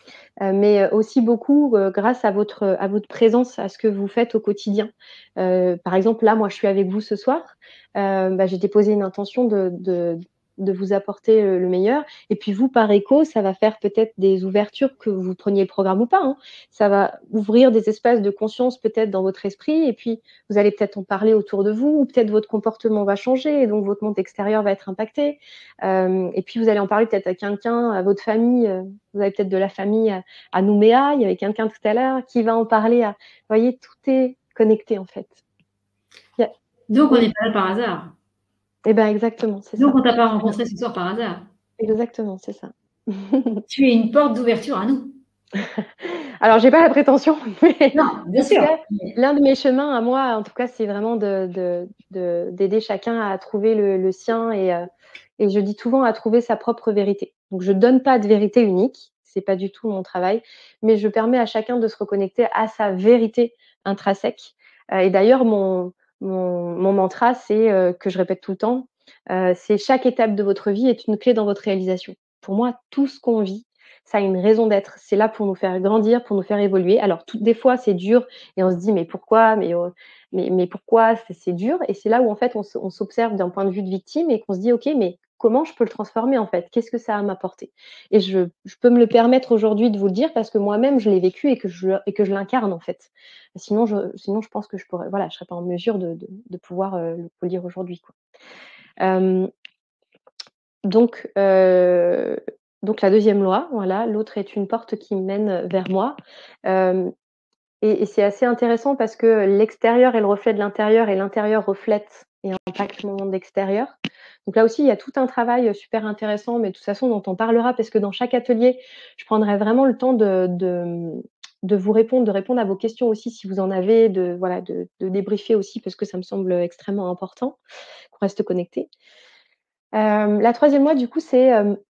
mais aussi beaucoup grâce à votre présence, à ce que vous faites au quotidien. Par exemple, là, moi, je suis avec vous ce soir. J'ai déposé une intention de vous apporter le meilleur. Et puis vous, par écho, ça va faire peut-être des ouvertures, que vous preniez le programme ou pas, hein. Ça va ouvrir des espaces de conscience peut-être dans votre esprit. Et puis, vous allez peut-être en parler autour de vous, ou peut-être votre comportement va changer, et donc votre monde extérieur va être impacté. Et puis, vous allez en parler peut-être à quelqu'un, à votre famille. Vous avez peut-être de la famille à Nouméa, il y avait quelqu'un tout à l'heure qui va en parler. Vous voyez, tout est connecté en fait. Yeah. Donc, on Oui. n'est pas là par hasard. Eh ben exactement, c'est Donc, ça. on t'a pas rencontré ce soir par hasard. Exactement, c'est ça. Tu es une porte d'ouverture à nous. Alors, j'ai pas la prétention, mais Non, bien en tout sûr. cas, l'un de mes chemins à moi, en tout cas, c'est vraiment d'aider chacun à trouver le sien, et je dis souvent à trouver sa propre vérité. Donc, je donne pas de vérité unique, c'est pas du tout mon travail, mais je permets à chacun de se reconnecter à sa vérité intrinsèque. Et d'ailleurs, mon mantra, c'est que je répète tout le temps, c'est: chaque étape de votre vie est une clé dans votre réalisation. Pour moi, tout ce qu'on vit, ça a une raison d'être. C'est là pour nous faire grandir, pour nous faire évoluer. Alors, des fois, c'est dur et on se dit: «Mais pourquoi? Mais pourquoi c'est dur?» Et c'est là où, en fait, on s'observe d'un point de vue de victime et qu'on se dit: «OK, mais comment je peux le transformer, en fait? Qu'est-ce que ça a à m'apporter?» Et je peux me le permettre aujourd'hui de vous le dire parce que moi-même, je l'ai vécu et que je l'incarne, en fait. Sinon, je pense que je pourrais, voilà, je serais pas en mesure de pouvoir, le lire aujourd'hui, quoi. Hem donc, la deuxième loi, voilà, l'autre est une porte qui mène vers moi. Hem et c'est assez intéressant parce que l'extérieur est le reflet de l'intérieur et l'intérieur reflète et impacte mon monde extérieur. Donc là aussi, il y a tout un travail super intéressant, mais de toute façon dont on parlera, parce que dans chaque atelier, je prendrai vraiment le temps de vous répondre, de répondre à vos questions aussi si vous en avez, voilà, de débriefer aussi parce que ça me semble extrêmement important qu'on reste connecté. La troisième loi, du coup, c'est,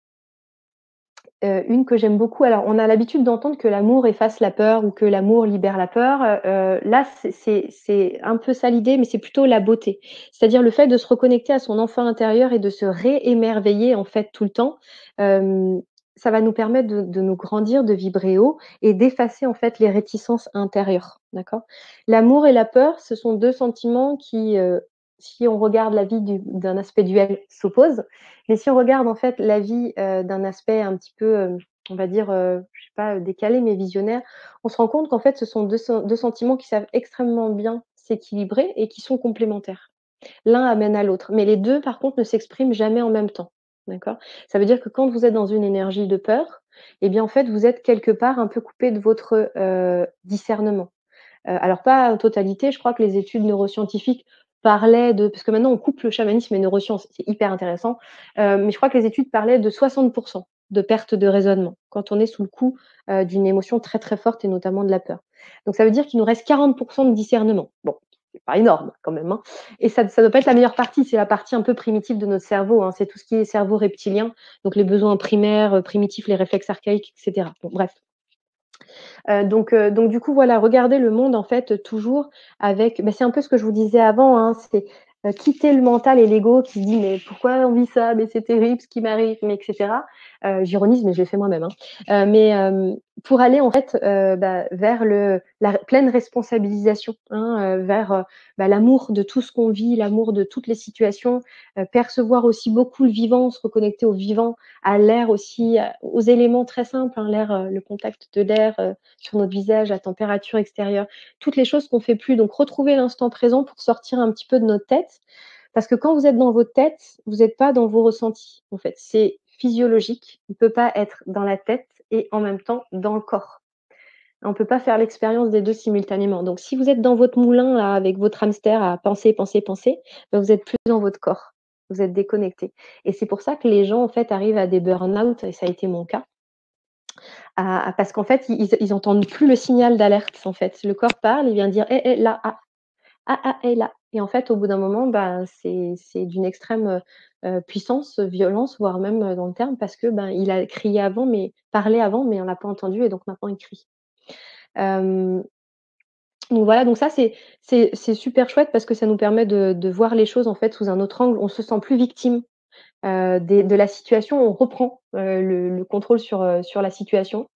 une que j'aime beaucoup. Alors, on a l'habitude d'entendre que l'amour efface la peur ou que l'amour libère la peur. Là, c'est un peu ça l'idée, mais c'est plutôt la beauté. C'est-à-dire le fait de se reconnecter à son enfant intérieur et de se réémerveiller, en fait, tout le temps. Hem, Ça va nous permettre de nous grandir, de vibrer haut et d'effacer, en fait, les réticences intérieures, d'accord? L'amour et la peur, ce sont 2 sentiments qui, si on regarde la vie d'un aspect duel, s'opposent. Mais si on regarde en fait la vie, d'un aspect un petit peu, on va dire, je sais pas, décalé mais visionnaire, on se rend compte qu'en fait ce sont 2 sentiments qui savent extrêmement bien s'équilibrer et qui sont complémentaires. L'un amène à l'autre, mais les 2 par contre ne s'expriment jamais en même temps, d'accord? Ça veut dire que quand vous êtes dans une énergie de peur, et bien en fait vous êtes quelque part un peu coupé de votre, discernement. Alors pas en totalité, je crois que les études neuroscientifiques parlaient de, parce que maintenant on couple le chamanisme et neurosciences, c'est hyper intéressant, mais je crois que les études parlaient de 60 de perte de raisonnement quand on est sous le coup, d'une émotion très, très forte et notamment de la peur. Donc ça veut dire qu'il nous reste 40 de discernement. Bon, c'est pas énorme quand même, hein, et ça doit pas être la meilleure partie, c'est la partie un peu primitive de notre cerveau, hein, c'est tout ce qui est cerveau reptilien, donc les besoins primaires, primitifs, les réflexes archaïques et cetera. Bon bref. Donc du coup, voilà, regardez le monde en fait toujours avec, c'est un peu ce que je vous disais avant, hein, c'est, quitter le mental et l'ego qui se dit: «Mais pourquoi on vit ça? Mais c'est terrible ce qui m'arrive», mais et cetera. J'ironise, mais je l'ai fait moi-même, hein. Pour aller en fait, vers la pleine responsabilisation, hein, vers, l'amour de tout ce qu'on vit, l'amour de toutes les situations, percevoir aussi beaucoup le vivant, se reconnecter au vivant, à l'air aussi, aux éléments très simples, hein, l'air, le contact de l'air, sur notre visage, la température extérieure, toutes les choses qu'on fait plus. Donc retrouver l'instant présent pour sortir un petit peu de notre tête. Parce que quand vous êtes dans votre tête, vous n'êtes pas dans vos ressentis, en fait. C'est physiologique. On ne peut pas être dans la tête et en même temps dans le corps. On ne peut pas faire l'expérience des 2 simultanément. Donc si vous êtes dans votre moulin là, avec votre hamster à penser, penser, penser, vous êtes plus dans votre corps. Vous êtes déconnecté. Et c'est pour ça que les gens en fait arrivent à des burn-out, et ça a été mon cas. Parce qu'en fait, ils entendent plus le signal d'alerte, en fait. Le corps parle, il vient dire: «Hé, hé, là, ah, ah, ah, hé, là». Et en fait, au bout d'un moment, c'est d'une extrême, puissance, violence, voire même, dans le terme, parce que, il a crié avant, mais parlé avant, mais on l'a pas entendu et donc maintenant il crie. Hem, donc voilà, donc ça c'est super chouette parce que ça nous permet de voir les choses, en fait, sous un autre angle. On se sent plus victime, de la situation. On reprend, le contrôle sur la situation.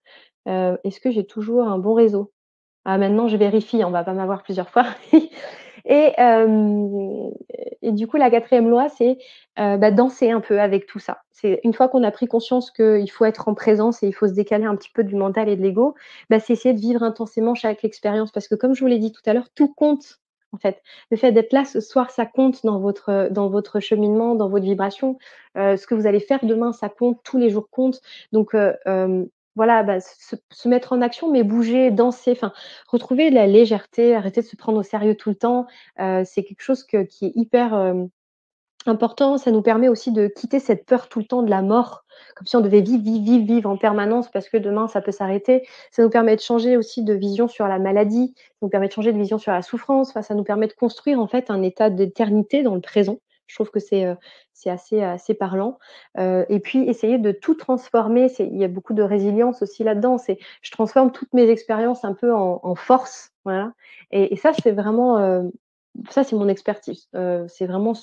Est-ce que j'ai toujours un bon réseau? Ah maintenant je vérifie, on va pas m'avoir plusieurs fois. Et hem et du coup la quatrième loi c'est, danser un peu avec tout ça. C'est une fois qu'on a pris conscience qu'il faut être en présence et il faut se décaler un petit peu du mental et de l'ego, c'est essayer de vivre intensément chaque expérience parce que comme je vous l'ai dit tout à l'heure, tout compte en fait. Le fait d'être là ce soir, ça compte dans votre cheminement, dans votre vibration. Ce que vous allez faire demain, ça compte, tous les jours comptent. Donc voilà, se mettre en action mais bouger, danser, enfin retrouver de la légèreté, arrêter de se prendre au sérieux tout le temps, c'est quelque chose qui est hyper, important. Ça nous permet aussi de quitter cette peur tout le temps de la mort, comme si on devait vivre, vivre, vivre, vivre en permanence parce que demain ça peut s'arrêter. Ça nous permet de changer aussi de vision sur la maladie, ça nous permet de changer de vision sur la souffrance, enfin ça nous permet de construire en fait un état d'éternité dans le présent. Je trouve que c'est assez parlant, et puis essayer de tout transformer, il y a beaucoup de résilience aussi là-dedans. C'est je transforme toutes mes expériences un peu en force, voilà, et ça c'est vraiment, ça c'est mon expertise. C'est vraiment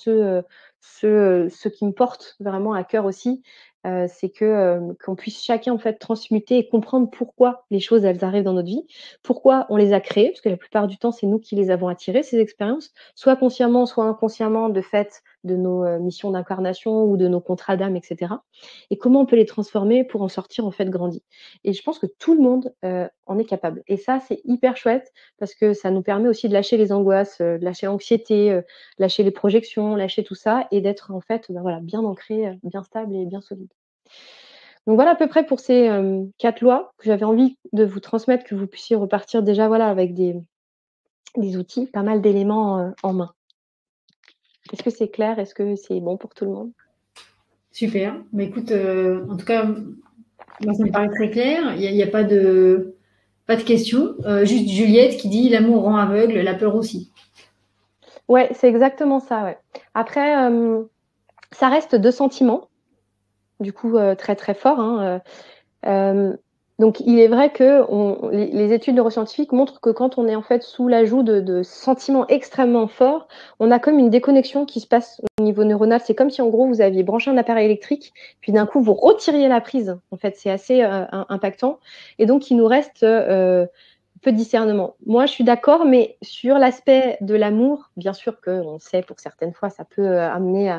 ce qui me porte vraiment à cœur aussi, c'est que, qu'on puisse chacun en fait transmuter et comprendre pourquoi les choses elles arrivent dans notre vie, pourquoi on les a créées, parce que la plupart du temps c'est nous qui les avons attirées ces expériences, soit consciemment, soit inconsciemment de fait de nos, missions d'incarnation ou de nos contrats d'âme et cetera, et comment on peut les transformer pour en sortir en fait grandi, et je pense que tout le monde, en est capable, et ça c'est hyper chouette parce que ça nous permet aussi de lâcher les angoisses, de lâcher l'anxiété, lâcher les projections, lâcher tout ça et d'être en fait, voilà, bien ancré, bien stable et bien solide. Donc voilà à peu près pour ces, 4 lois que j'avais envie de vous transmettre, que vous puissiez repartir déjà, voilà, avec des outils, pas mal d'éléments, en main. Est-ce que c'est clair? Est-ce que c'est bon pour tout le monde? Super. Mais écoute, en tout cas, moi, ça me paraît très clair. Il y a pas de questions. Juste Juliette qui dit l'amour rend aveugle, la peur aussi. Ouais, c'est exactement ça, ouais. Après, ça reste 2 sentiments, du coup, très, très forts, hein. Hem, donc il est vrai que les études neuroscientifiques montrent que quand on est en fait sous l'ajout de sentiments extrêmement forts, on a comme une déconnexion qui se passe au niveau neuronal. C'est comme si en gros vous aviez branché un appareil électrique, puis d'un coup vous retiriez la prise. En fait, c'est assez, impactant, et donc il nous reste, peu de discernement. Moi, je suis d'accord, mais sur l'aspect de l'amour, bien sûr qu'on sait pour certaines fois ça peut, amener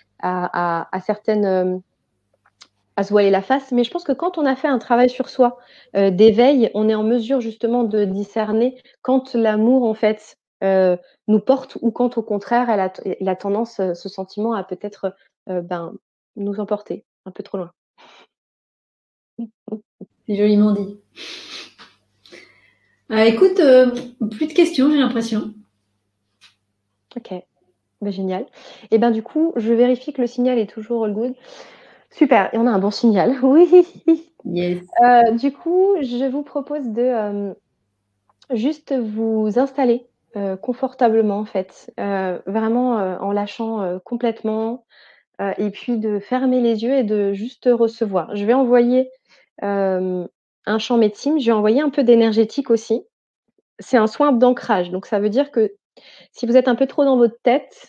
à certaines, à se voiler la face, mais je pense que quand on a fait un travail sur soi, d'éveil, on est en mesure justement de discerner quand l'amour en fait, nous porte, ou quand au contraire il a tendance, ce sentiment à peut-être, nous emporter un peu trop loin. C'est joliment dit. Écoute, plus de questions, j'ai l'impression. OK, génial, et du coup, je vérifie que le signal est toujours all good. Super, et on a un bon signal, oui. Yes. Du coup, je vous propose de, juste vous installer, confortablement en fait, vraiment, en lâchant, complètement, et puis de fermer les yeux et de juste recevoir. Je vais envoyer, hem, un champ médecine, je vais envoyer un peu d'énergétique aussi. C'est un soin d'ancrage, donc ça veut dire que si vous êtes un peu trop dans votre tête,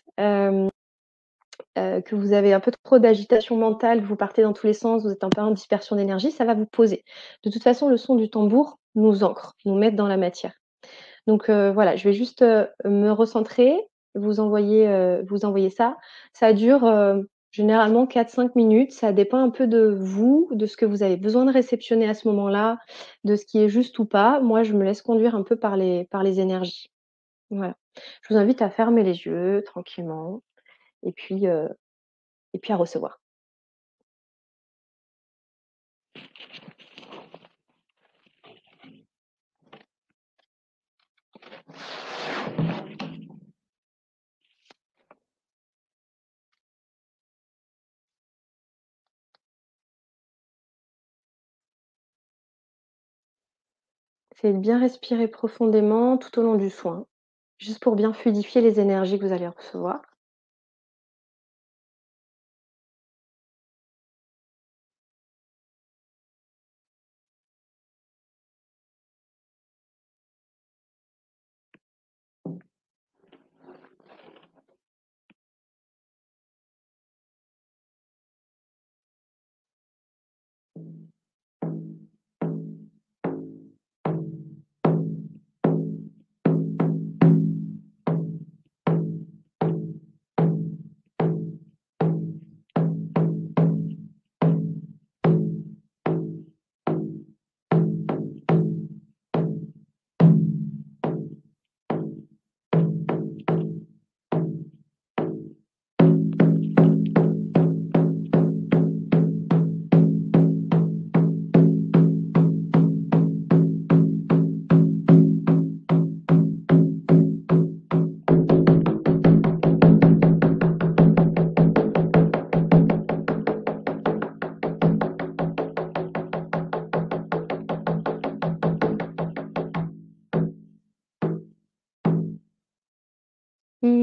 que vous avez un peu trop d'agitation mentale, que vous partez dans tous les sens, vous êtes un peu en dispersion d'énergie, ça va vous poser. De toute façon, le son du tambour nous ancre, nous met dans la matière. Donc voilà, je vais juste, me recentrer, vous envoyer ça. Ça dure, généralement 4-5 minutes. Ça dépend un peu de vous, de ce que vous avez besoin de réceptionner à ce moment-là, de ce qui est juste ou pas. Moi, je me laisse conduire un peu par les énergies. Voilà. Je vous invite à fermer les yeux tranquillement, et puis, heu et puis à recevoir. Essayez de bien respirer profondément tout au long du soin, juste pour bien fluidifier les énergies que vous allez recevoir.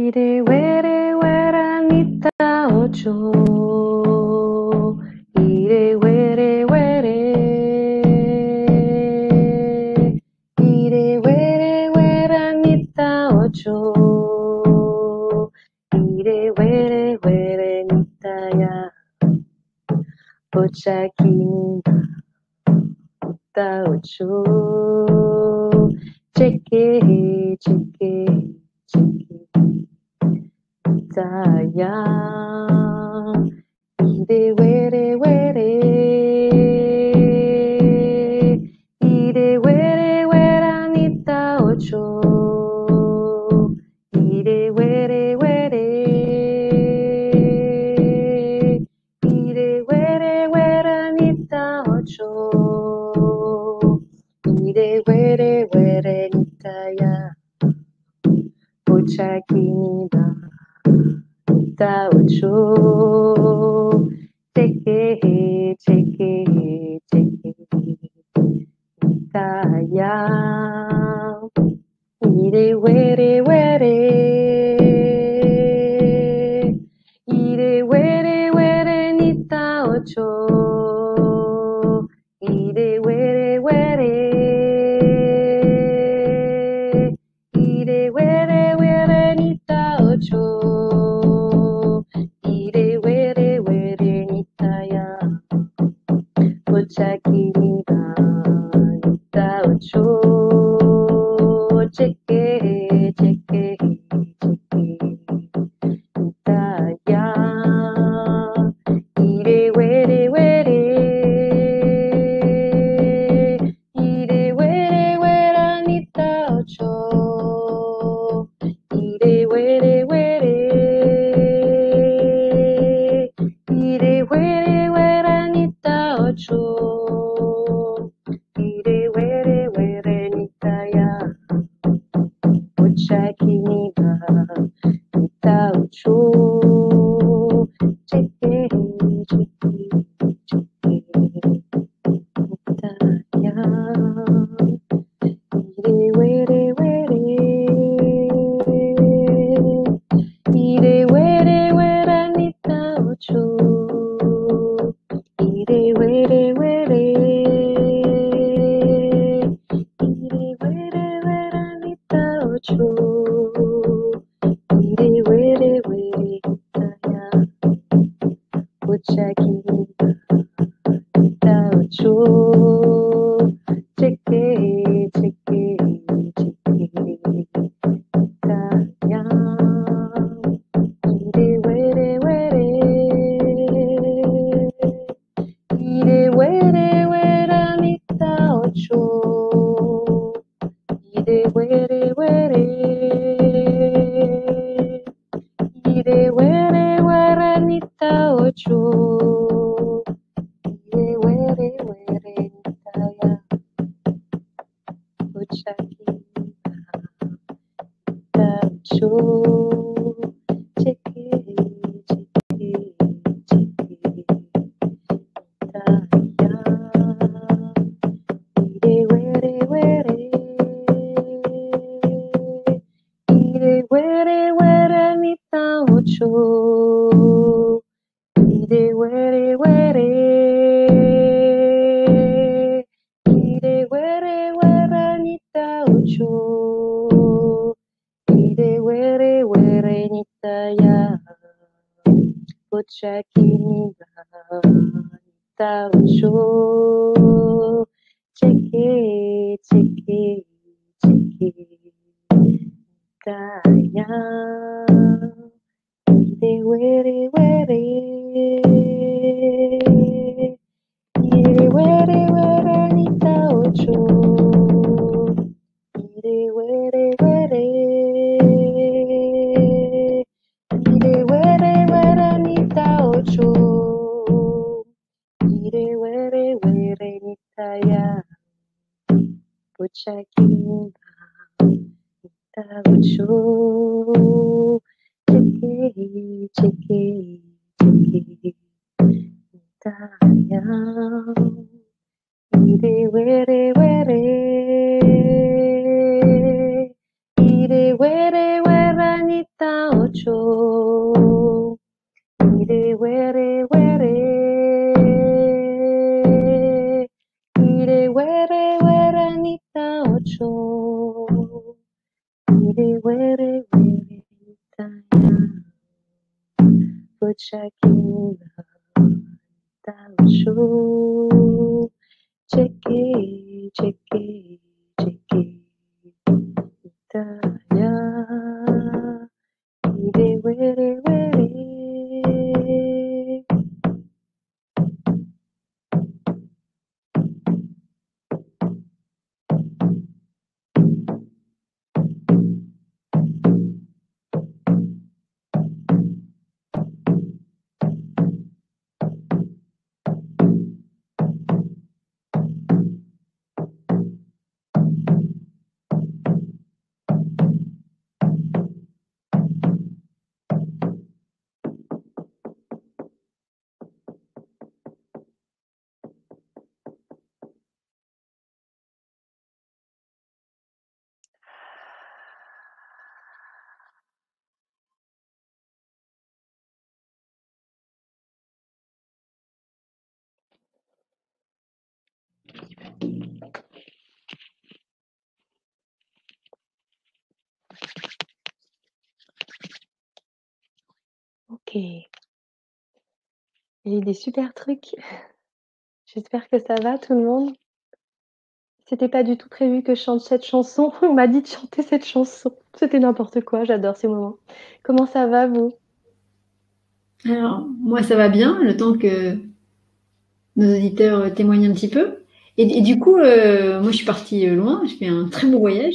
ire were wera nita ocho. Ire were were. Ire were wera nita ocho. Ire were were nita ya. Ochaki ni nita ocho. Cheke, cheke, cheke. Taya, ire were were, ire were wera nita ocho, ire were were, ire were wera nita ocho, ire were were nita ya, ochaki ni da. Nita ocho, cheke, cheke, cheke, nita ya, ire were were, ire were were nita ocho, ire were were, ire were were nita ocho. Ire were were nita ya, ochaki ni da nita ocho, cheke, cheke, cheke, nita ya, ire were were, ire were were nita ocho, ire were were. Ire were were nita ocho, ire were were nita ya, ochaki ni da nita ocho, cheke, cheke, cheke, nita ya, ire were were, ire were were nita ocho. Ire were were, ire were were nita ocho, ire were were nita ya, ochaki ni da nita ocho, cheke, cheke, cheke, nita ya, ire were were. Ire were were nita ocho, ire were were, ire were were nita ocho, ire were were nita ya, ochaki nita ocho, cheke, cheke, cheke. Ire were were, ire were were nita ocho, ire were were, ire were were nita ocho, ire were were nita ya, ochaki ni da nita ocho, cheke, cheke, cheke, nita ya, ire were were, ire were were nita ocho, ire were were, ire were were nita ocho, ire were were nita ya, ochaki ni da nita ocho, cheke, cheke, cheke, nita ya, ire were were, ire were were nita ocho. Ire were were. Ire were were nita ocho. Ire were were nita ya. Pochakina nita ocho. Cheke, cheke, cheke. Nitaya. Ire were were. Ok. Il y a eu des super trucs. J'espère que ça va tout le monde. C'était pas du tout prévu que je chante cette chanson. On m'a dit de chanter cette chanson. C'était n'importe quoi, j'adore ces moments. Comment ça va vous? Alors, moi, ça va bien, le temps que nos auditeurs témoignent un petit peu. Et du coup, moi, je suis partie loin, je fais un très beau voyage.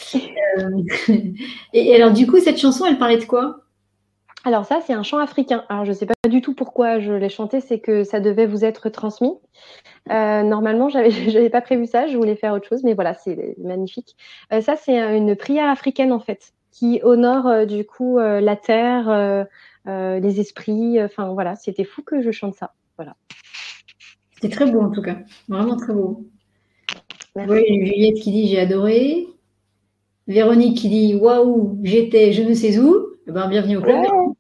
Et alors, du coup, cette chanson, elle parlait de quoi? Alors ça, c'est un chant africain. Alors je sais pas du tout pourquoi je l'ai chanté, c'est que ça devait vous être transmis. Normalement, j'avais pas prévu ça, je voulais faire autre chose, mais voilà, c'est magnifique. Ça, c'est une prière africaine en fait, qui honore du coup la terre, les esprits. Enfin voilà, c'était fou que je chante ça. Voilà. C'était très beau, en tout cas. Vraiment très beau. Merci. Oui, Juliette qui dit j'ai adoré. Véronique qui dit waouh, j'étais je ne sais où. Eh ben, bienvenue au club. Ouais.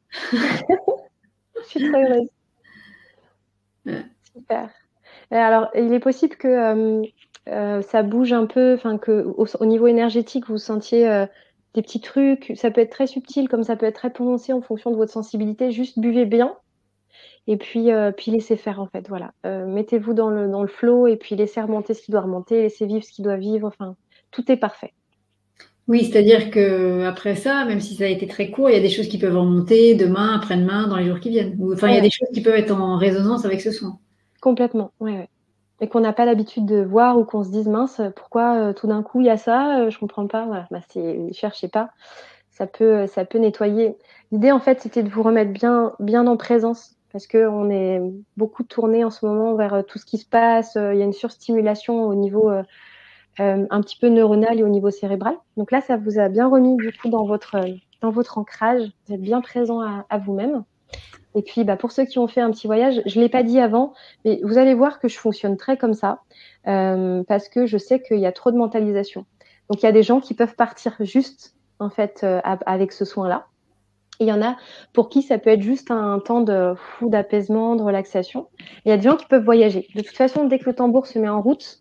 Je suis trop heureuse. Ouais. Super. Et alors, il est possible que ça bouge un peu, enfin que au niveau énergétique, vous sentiez des petits trucs. Ça peut être très subtil, comme ça peut être très prononcé en fonction de votre sensibilité. Juste buvez bien et puis laissez faire en fait. Voilà. Mettez-vous dans le flow et puis laissez remonter ce qui doit remonter, laissez vivre ce qui doit vivre. Enfin, tout est parfait. Oui, c'est-à-dire que après ça, même si ça a été très court, il y a des choses qui peuvent remonter demain, après-demain, dans les jours qui viennent. Enfin, il y a Ouais, des choses qui peuvent être en résonance avec ce son. complètement. Ouais, ouais. Et qu'on n'a pas l'habitude de voir ou qu'on se dise mince, pourquoi tout d'un coup il y a ça, je comprends pas. Voilà. Bah, cherchez pas. Ça peut nettoyer. L'idée, en fait, c'était de vous remettre bien, bien en présence parce qu'on est beaucoup tourné en ce moment vers tout ce qui se passe. Il y a une surstimulation au niveau un petit peu neuronal et au niveau cérébral. Donc là, ça vous a bien remis du coup dans votre ancrage. Vous êtes bien présent à vous-même. Et puis, bah, pour ceux qui ont fait un petit voyage, je ne l'ai pas dit avant, mais vous allez voir que je fonctionne très comme ça parce que je sais qu'il y a trop de mentalisation. Donc, il y a des gens qui peuvent partir juste en fait avec ce soin-là. Et il y en a pour qui ça peut être juste un temps de fou d'apaisement, de relaxation. Et il y a des gens qui peuvent voyager. De toute façon, dès que le tambour se met en route,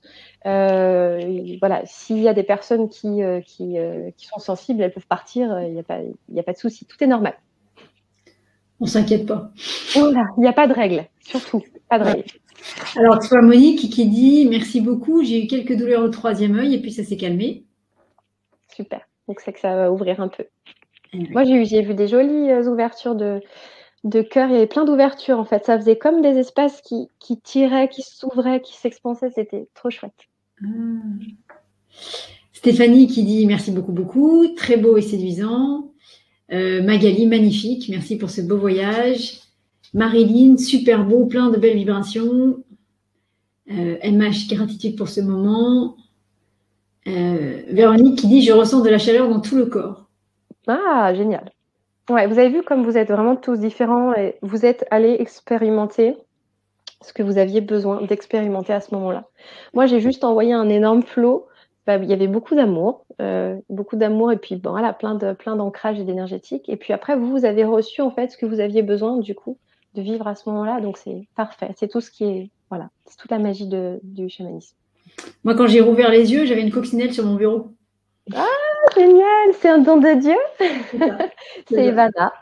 voilà, s'il y a des personnes qui sont sensibles, elles peuvent partir. Il n'y a pas de souci. Tout est normal. On s'inquiète pas. Voilà, il n'y a pas de règle, surtout, pas de Ouais. règle. Alors, tu vois, Monique qui dit merci beaucoup, j'ai eu quelques douleurs au troisième œil et puis ça s'est calmé. Super. Donc c'est que ça va ouvrir un peu. Oui. Moi, j'ai vu des jolies ouvertures de cœur. Il y avait plein d'ouvertures en fait. Ça faisait comme des espaces qui tiraient, qui s'ouvraient, qui s'expansaient. C'était trop chouette. Stéphanie qui dit merci beaucoup, beaucoup, très beau et séduisant. Magali, magnifique, merci pour ce beau voyage. Marilyn, super beau, plein de belles vibrations. MH, gratitude pour ce moment. Véronique qui dit je ressens de la chaleur dans tout le corps. Ah, génial. Ouais, vous avez vu comme vous êtes vraiment tous différents et vous êtes allés expérimenter ce que vous aviez besoin d'expérimenter à ce moment-là. Moi, j'ai juste envoyé un énorme flot il y avait beaucoup d'amour et puis bon, voilà, plein d'ancrage et d'énergétique. Et puis après, vous avez reçu en fait ce que vous aviez besoin du coup de vivre à ce moment-là. Donc c'est parfait. C'est tout ce qui est, voilà, c'est toute la magie du chamanisme. Moi, quand j'ai rouvert les yeux, j'avais une coccinelle sur mon bureau. Ah, génial! C'est un don de Dieu. C'est ça. C'est Ivana.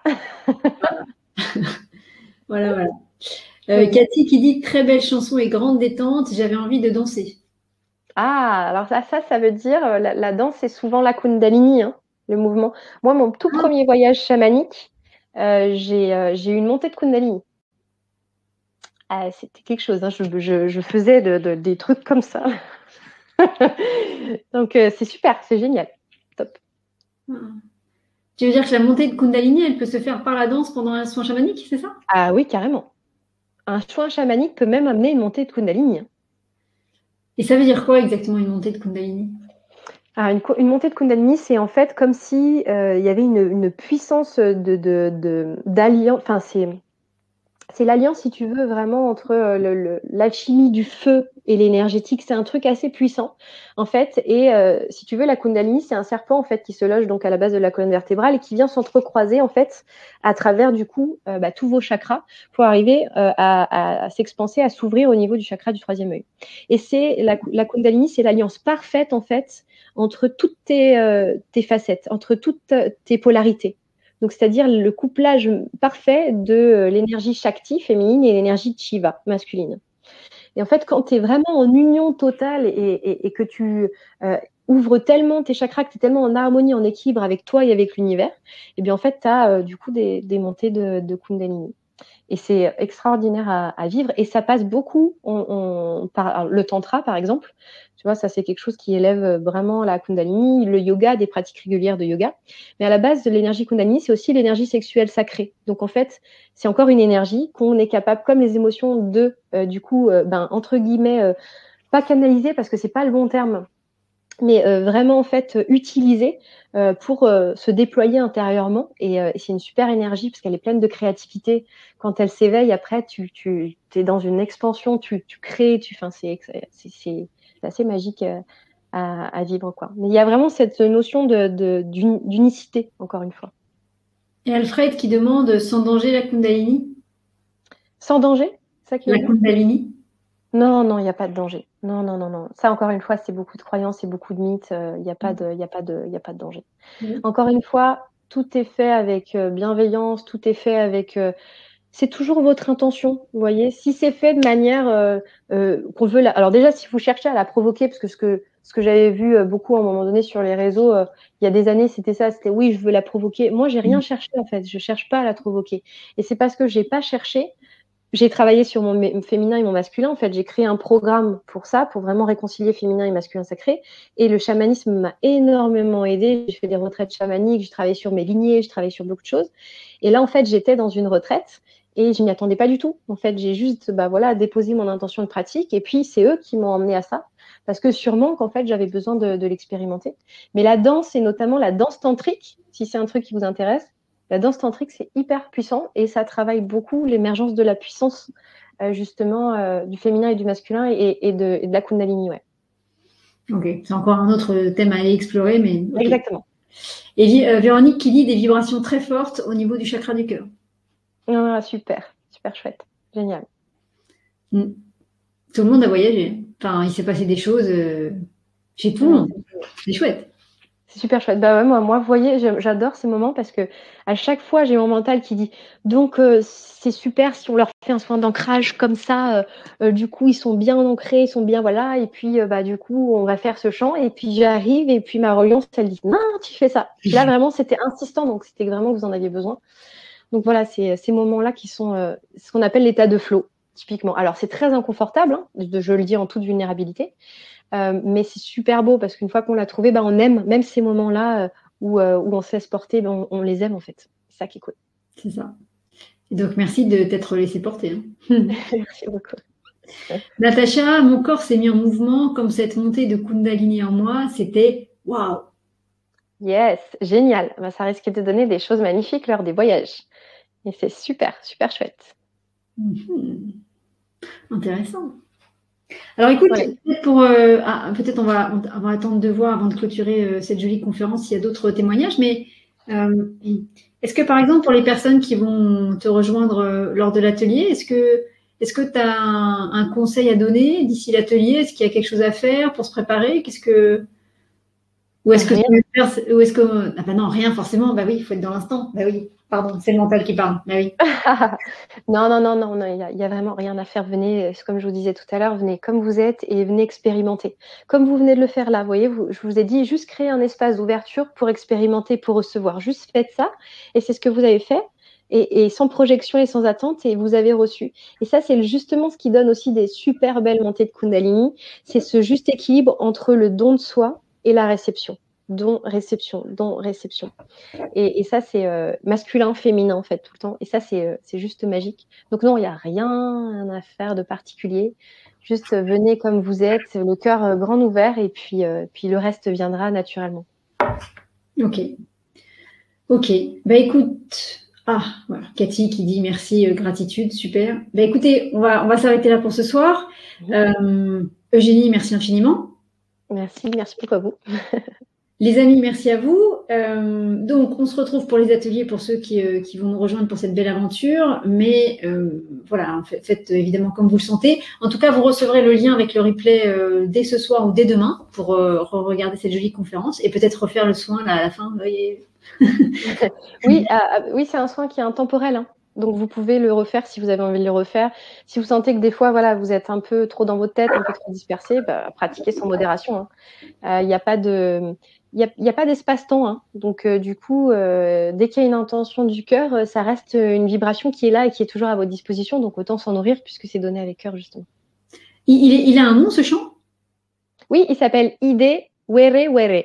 Voilà, voilà. Oui. Cathy qui dit très belle chanson et grande détente, j'avais envie de danser. Ah, alors ça veut dire la danse, c'est souvent la Kundalini, hein, le mouvement. Moi, mon tout premier voyage chamanique, j'ai eu une montée de Kundalini. Ah, c'était quelque chose, hein. Je faisais des trucs comme ça. Donc, c'est super, c'est génial. Top. Tu veux dire que la montée de Kundalini, elle peut se faire par la danse pendant un soin chamanique, c'est ça? Ah oui, carrément. Un soin chamanique peut même amener une montée de Kundalini, hein. Et ça veut dire quoi exactement une montée de Kundalini? Alors, une montée de Kundalini, c'est en fait comme si il y avait une puissance d'alliance. Enfin, c'est l'alliance, si tu veux, vraiment entre l'alchimie du feu et l'énergétique. C'est un truc assez puissant, en fait. Et si tu veux, la Kundalini, c'est un serpent, en fait, qui se loge donc à la base de la colonne vertébrale et qui vient s'entrecroiser, en fait, à travers, du coup, tous vos chakras pour arriver à s'expanser, à s'ouvrir au niveau du chakra du troisième œil. Et c'est la Kundalini, c'est l'alliance parfaite, en fait, entre toutes tes facettes, entre toutes tes polarités. Donc, c'est-à-dire le couplage parfait de l'énergie Shakti féminine et l'énergie Shiva masculine. Et en fait, quand tu es vraiment en union totale et que tu ouvres tellement tes chakras, que tu es tellement en harmonie, en équilibre avec toi et avec l'univers, et bien en fait, tu as du coup des montées de Kundalini. Et c'est extraordinaire à vivre. Et ça passe beaucoup par le tantra, par exemple. Tu vois, ça, c'est quelque chose qui élève vraiment la Kundalini, le yoga, des pratiques régulières de yoga. Mais à la base de l'énergie Kundalini, c'est aussi l'énergie sexuelle sacrée. Donc, en fait, c'est encore une énergie qu'on est capable, comme les émotions, du coup, entre guillemets, pas canaliser parce que c'est pas le bon terme, mais vraiment en fait utiliser pour se déployer intérieurement. Et c'est une super énergie parce qu'elle est pleine de créativité. Quand elle s'éveille, après, tu es dans une expansion, tu crées, c'est assez magique à vivre, quoi. Mais il y a vraiment cette notion d'unicité, encore une fois. Et Alfred qui demande sans danger la Kundalini? Sans danger, c'est ça qu'il a La dit? Kundalini? Non, non, il n'y a pas de danger. Non, non, non, non. Ça, encore une fois, c'est beaucoup de croyances et beaucoup de mythes. Il n'y a pas de, il y a pas de, il y a pas de danger. Encore une fois, tout est fait avec bienveillance, tout est fait avec. C'est toujours votre intention, vous voyez. Si c'est fait de manière qu'on veut. Alors déjà, si vous cherchez à la provoquer, parce que ce que j'avais vu beaucoup à un moment donné sur les réseaux, il y a des années, c'était ça. C'était oui, je veux la provoquer. Moi, j'ai rien cherché en fait. Je cherche pas à la provoquer. Et c'est parce que j'ai pas cherché. J'ai travaillé sur mon féminin et mon masculin. En fait, j'ai créé un programme pour ça, pour vraiment réconcilier féminin et masculin sacré. Et le chamanisme m'a énormément aidée. J'ai fait des retraites chamaniques, j'ai travaillé sur mes lignées, j'ai travaillé sur beaucoup de choses. Et là, en fait, j'étais dans une retraite et je m'y attendais pas du tout. En fait, j'ai juste, déposé mon intention de pratique. Et puis, c'est eux qui m'ont emmené à ça. Parce que sûrement qu'en fait, j'avais besoin de l'expérimenter. Mais la danse, et notamment la danse tantrique, si c'est un truc qui vous intéresse, la danse tantrique, c'est hyper puissant et ça travaille beaucoup l'émergence de la puissance, justement, du féminin et du masculin et de la Kundalini. Ouais. Ok, c'est encore un autre thème à aller explorer, mais ok. Exactement. Et Véronique qui dit des vibrations très fortes au niveau du chakra du cœur. Ah, super, super chouette, génial. Tout le monde a voyagé. Enfin, il s'est passé des choses chez tout le monde. C'est chouette. C'est super chouette. Bah ouais, moi, vous voyez, j'adore ces moments parce que à chaque fois, j'ai mon mental qui dit donc c'est super si on leur fait un soin d'ancrage comme ça. Du coup, ils sont bien ancrés, ils sont bien voilà. Et puis du coup, on va faire ce chant. Et puis j'arrive et puis ma reliance, elle dit non, tu fais ça. Puis là, vraiment, c'était insistant, donc c'était vraiment que vous en aviez besoin. Donc voilà, c'est ces moments-là qui sont ce qu'on appelle l'état de flow, typiquement. Alors c'est très inconfortable, hein, je le dis en toute vulnérabilité. Mais c'est super beau parce qu'une fois qu'on l'a trouvé, on aime même ces moments-là où on se laisse porter, on les aime en fait. C'est ça qui est cool. C'est ça. Et donc, merci de t'être laissé porter. Hein. Merci beaucoup. Natacha, mon corps s'est mis en mouvement comme cette montée de Kundalini en moi. C'était waouh! Yes, génial. Ça risque de donner des choses magnifiques lors des voyages. Et c'est super, super chouette. Intéressant. Alors écoute, Ouais. peut-être on va attendre de voir avant de clôturer cette jolie conférence s'il y a d'autres témoignages, mais euh, est-ce que par exemple pour les personnes qui vont te rejoindre lors de l'atelier, est-ce que tu as un conseil à donner d'ici l'atelier? Est-ce qu'il y a quelque chose à faire pour se préparer? Ou est-ce que Rien. ou est-ce que ah bah non, rien forcément, bah oui, il faut être dans l'instant. Bah oui, pardon, c'est le mental qui parle. Bah oui. Non, non, non, non, non, il y a vraiment rien à faire. Venez, comme je vous disais tout à l'heure, venez comme vous êtes et venez expérimenter. Comme vous venez de le faire là, vous voyez, je vous ai dit juste créer un espace d'ouverture pour expérimenter, pour recevoir. Juste faites ça et c'est ce que vous avez fait et sans projection et sans attente et vous avez reçu. Et ça, c'est justement ce qui donne aussi des super belles montées de Kundalini. C'est ce juste équilibre entre le don de soi et la réception. Don, réception, don, réception. Et ça, c'est masculin, féminin, en fait, tout le temps. Et ça, c'est juste magique. Donc non, il n'y a rien à faire de particulier. Juste venez comme vous êtes, le cœur grand ouvert, et puis le reste viendra naturellement. Ok. Ok. Bah écoute, voilà, Cathy qui dit merci, gratitude, super. Bah écoutez, on va s'arrêter là pour ce soir. Eugénie, merci infiniment. Merci, merci beaucoup à vous. Les amis, merci à vous. Donc, on se retrouve pour les ateliers pour ceux qui vont nous rejoindre pour cette belle aventure. Mais voilà, faites évidemment comme vous le sentez. En tout cas, vous recevrez le lien avec le replay dès ce soir ou dès demain pour regarder cette jolie conférence et peut-être refaire le soin là, à la fin. Vous voyez. Oui, oui, c'est un soin qui est intemporel, hein. Donc vous pouvez le refaire si vous avez envie de le refaire. Si vous sentez que des fois, voilà, vous êtes un peu trop dans votre tête, un peu trop dispersé, bah, pratiquez sans modération, hein. Il n'y a pas de, il y a pas d'espace-temps, hein. Donc du coup, dès qu'il y a une intention du cœur, ça reste une vibration qui est là et qui est toujours à votre disposition. Donc autant s'en nourrir puisque c'est donné avec cœur justement. Il a un nom, ce chant? Oui, il s'appelle Ide Were Were.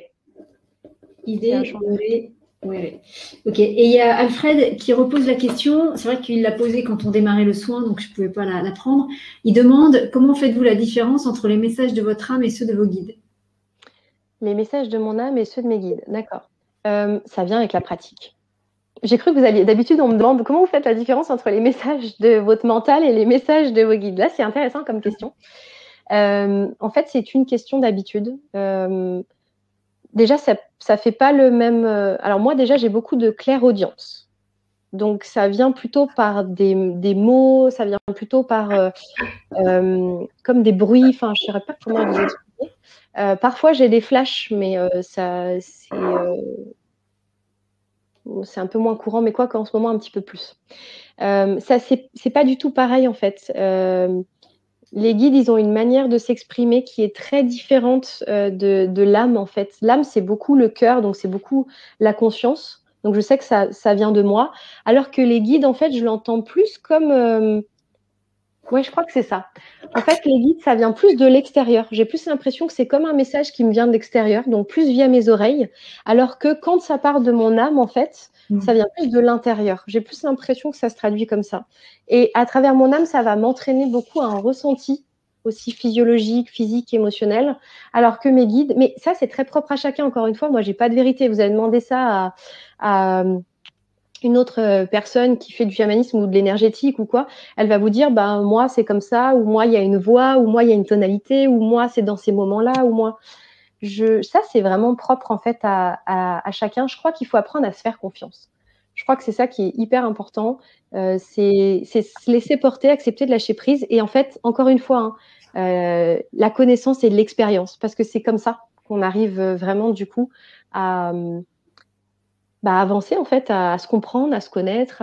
C'est un Idée, chant. ouais, ouais. Ok. Et il y a Alfred qui repose la question. C'est vrai qu'il l'a posée quand on démarrait le soin, donc je ne pouvais pas la prendre. Il demande comment faites-vous la différence entre les messages de votre âme et ceux de vos guides? Les messages de mon âme et ceux de mes guides. D'accord. Ça vient avec la pratique. J'ai cru que vous alliez. D'habitude, on me demande comment vous faites la différence entre les messages de votre mental et les messages de vos guides. Là, c'est intéressant comme question. En fait, c'est une question d'habitude. Déjà, ça fait pas le même. Alors moi, déjà, j'ai beaucoup de clairaudience. Donc, ça vient plutôt par des mots, ça vient plutôt par comme des bruits. Enfin, je ne saurais pas comment vous expliquer. Parfois, j'ai des flashs, mais ça, c'est un peu moins courant, mais quoi qu'en ce moment, un petit peu plus. Ça, c'est pas du tout pareil, en fait. Les guides, ils ont une manière de s'exprimer qui est très différente de l'âme, en fait. L'âme, c'est beaucoup le cœur, donc c'est beaucoup la conscience. Donc, je sais que ça vient de moi. Alors que les guides, en fait, je l'entends plus comme... Ouais, je crois que c'est ça. En fait, les guides, ça vient plus de l'extérieur. J'ai plus l'impression que c'est comme un message qui me vient de l'extérieur, donc plus via mes oreilles. Alors que quand ça part de mon âme, en fait, ça vient plus de l'intérieur. J'ai plus l'impression que ça se traduit comme ça. Et à travers mon âme, ça va m'entraîner beaucoup à un ressenti aussi physiologique, physique, émotionnel. Alors que mes guides, mais ça, c'est très propre à chacun. Encore une fois, moi, j'ai pas de vérité. Vous avez demandé ça à une autre personne qui fait du chamanisme ou de l'énergétique ou quoi, elle va vous dire, bah, moi, c'est comme ça, ou moi, il y a une voix, ou moi, il y a une tonalité, ou moi, c'est dans ces moments-là, ou moi. Ça, c'est vraiment propre, en fait, à chacun. Je crois qu'il faut apprendre à se faire confiance. Je crois que c'est ça qui est hyper important. C'est se laisser porter, accepter de lâcher prise. Et en fait, encore une fois, hein, la connaissance et l'expérience, parce que c'est comme ça qu'on arrive vraiment, du coup, à avancer en fait, à se comprendre, à se connaître,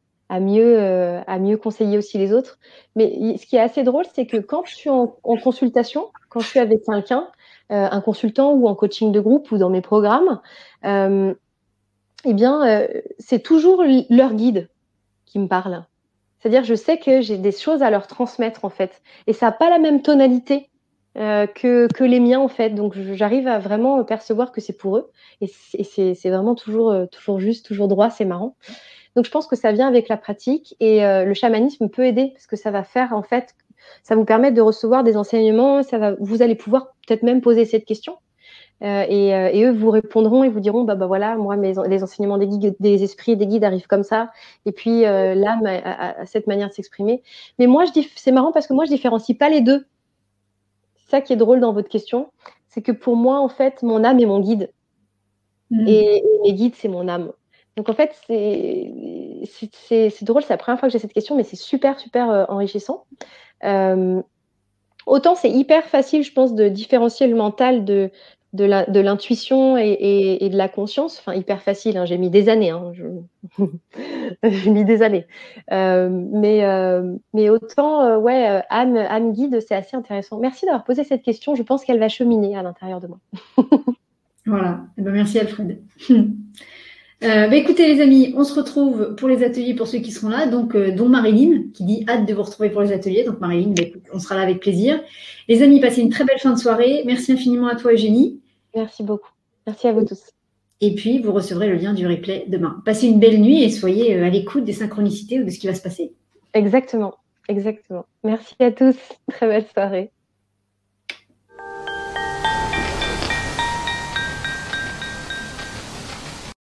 à mieux conseiller aussi les autres. Mais ce qui est assez drôle, c'est que quand je suis en consultation, quand je suis avec quelqu'un, un consultant ou en coaching de groupe ou dans mes programmes, euh, eh bien, c'est toujours leur guide qui me parle. C'est-à-dire, je sais que j'ai des choses à leur transmettre en fait, et ça n'a pas la même tonalité que les miens en fait. Donc, j'arrive à vraiment percevoir que c'est pour eux, et c'est vraiment toujours juste, toujours droit. C'est marrant. Donc, je pense que ça vient avec la pratique, et le chamanisme peut aider parce que ça va faire en fait, ça vous permet de recevoir des enseignements. Vous allez pouvoir peut-être même poser cette question. Et eux vous répondront et vous diront bah voilà, moi les enseignements des guides, des esprits, des guides arrivent comme ça, et puis l'âme a cette manière de s'exprimer. Mais moi c'est marrant parce que moi je différencie pas les deux. ça qui est drôle dans votre question, c'est que pour moi, en fait, mon âme est mon guide. Et mes guides, c'est mon âme. Donc, en fait, c'est drôle, c'est la première fois que j'ai cette question, mais c'est super, super enrichissant. Autant c'est hyper facile, je pense, de différencier le mental de l'intuition et de la conscience. Enfin, hyper facile, hein, j'ai mis des années. Hein, j'ai mis des années. Mais autant, ouais, âme guide, c'est assez intéressant. Merci d'avoir posé cette question. Je pense qu'elle va cheminer à l'intérieur de moi. Voilà. Eh ben, merci Alfred. Écoutez les amis, on se retrouve pour les ateliers pour ceux qui seront là, donc dont Marilyn qui dit hâte de vous retrouver pour les ateliers. Donc Marilyn, écoute, on sera là avec plaisir. Les amis, passez une très belle fin de soirée. Merci infiniment à toi Eugénie. Merci beaucoup. Merci à vous tous. Et puis vous recevrez le lien du replay demain. Passez une belle nuit et soyez à l'écoute des synchronicités ou de ce qui va se passer. Exactement, exactement. Merci à tous. Très belle soirée.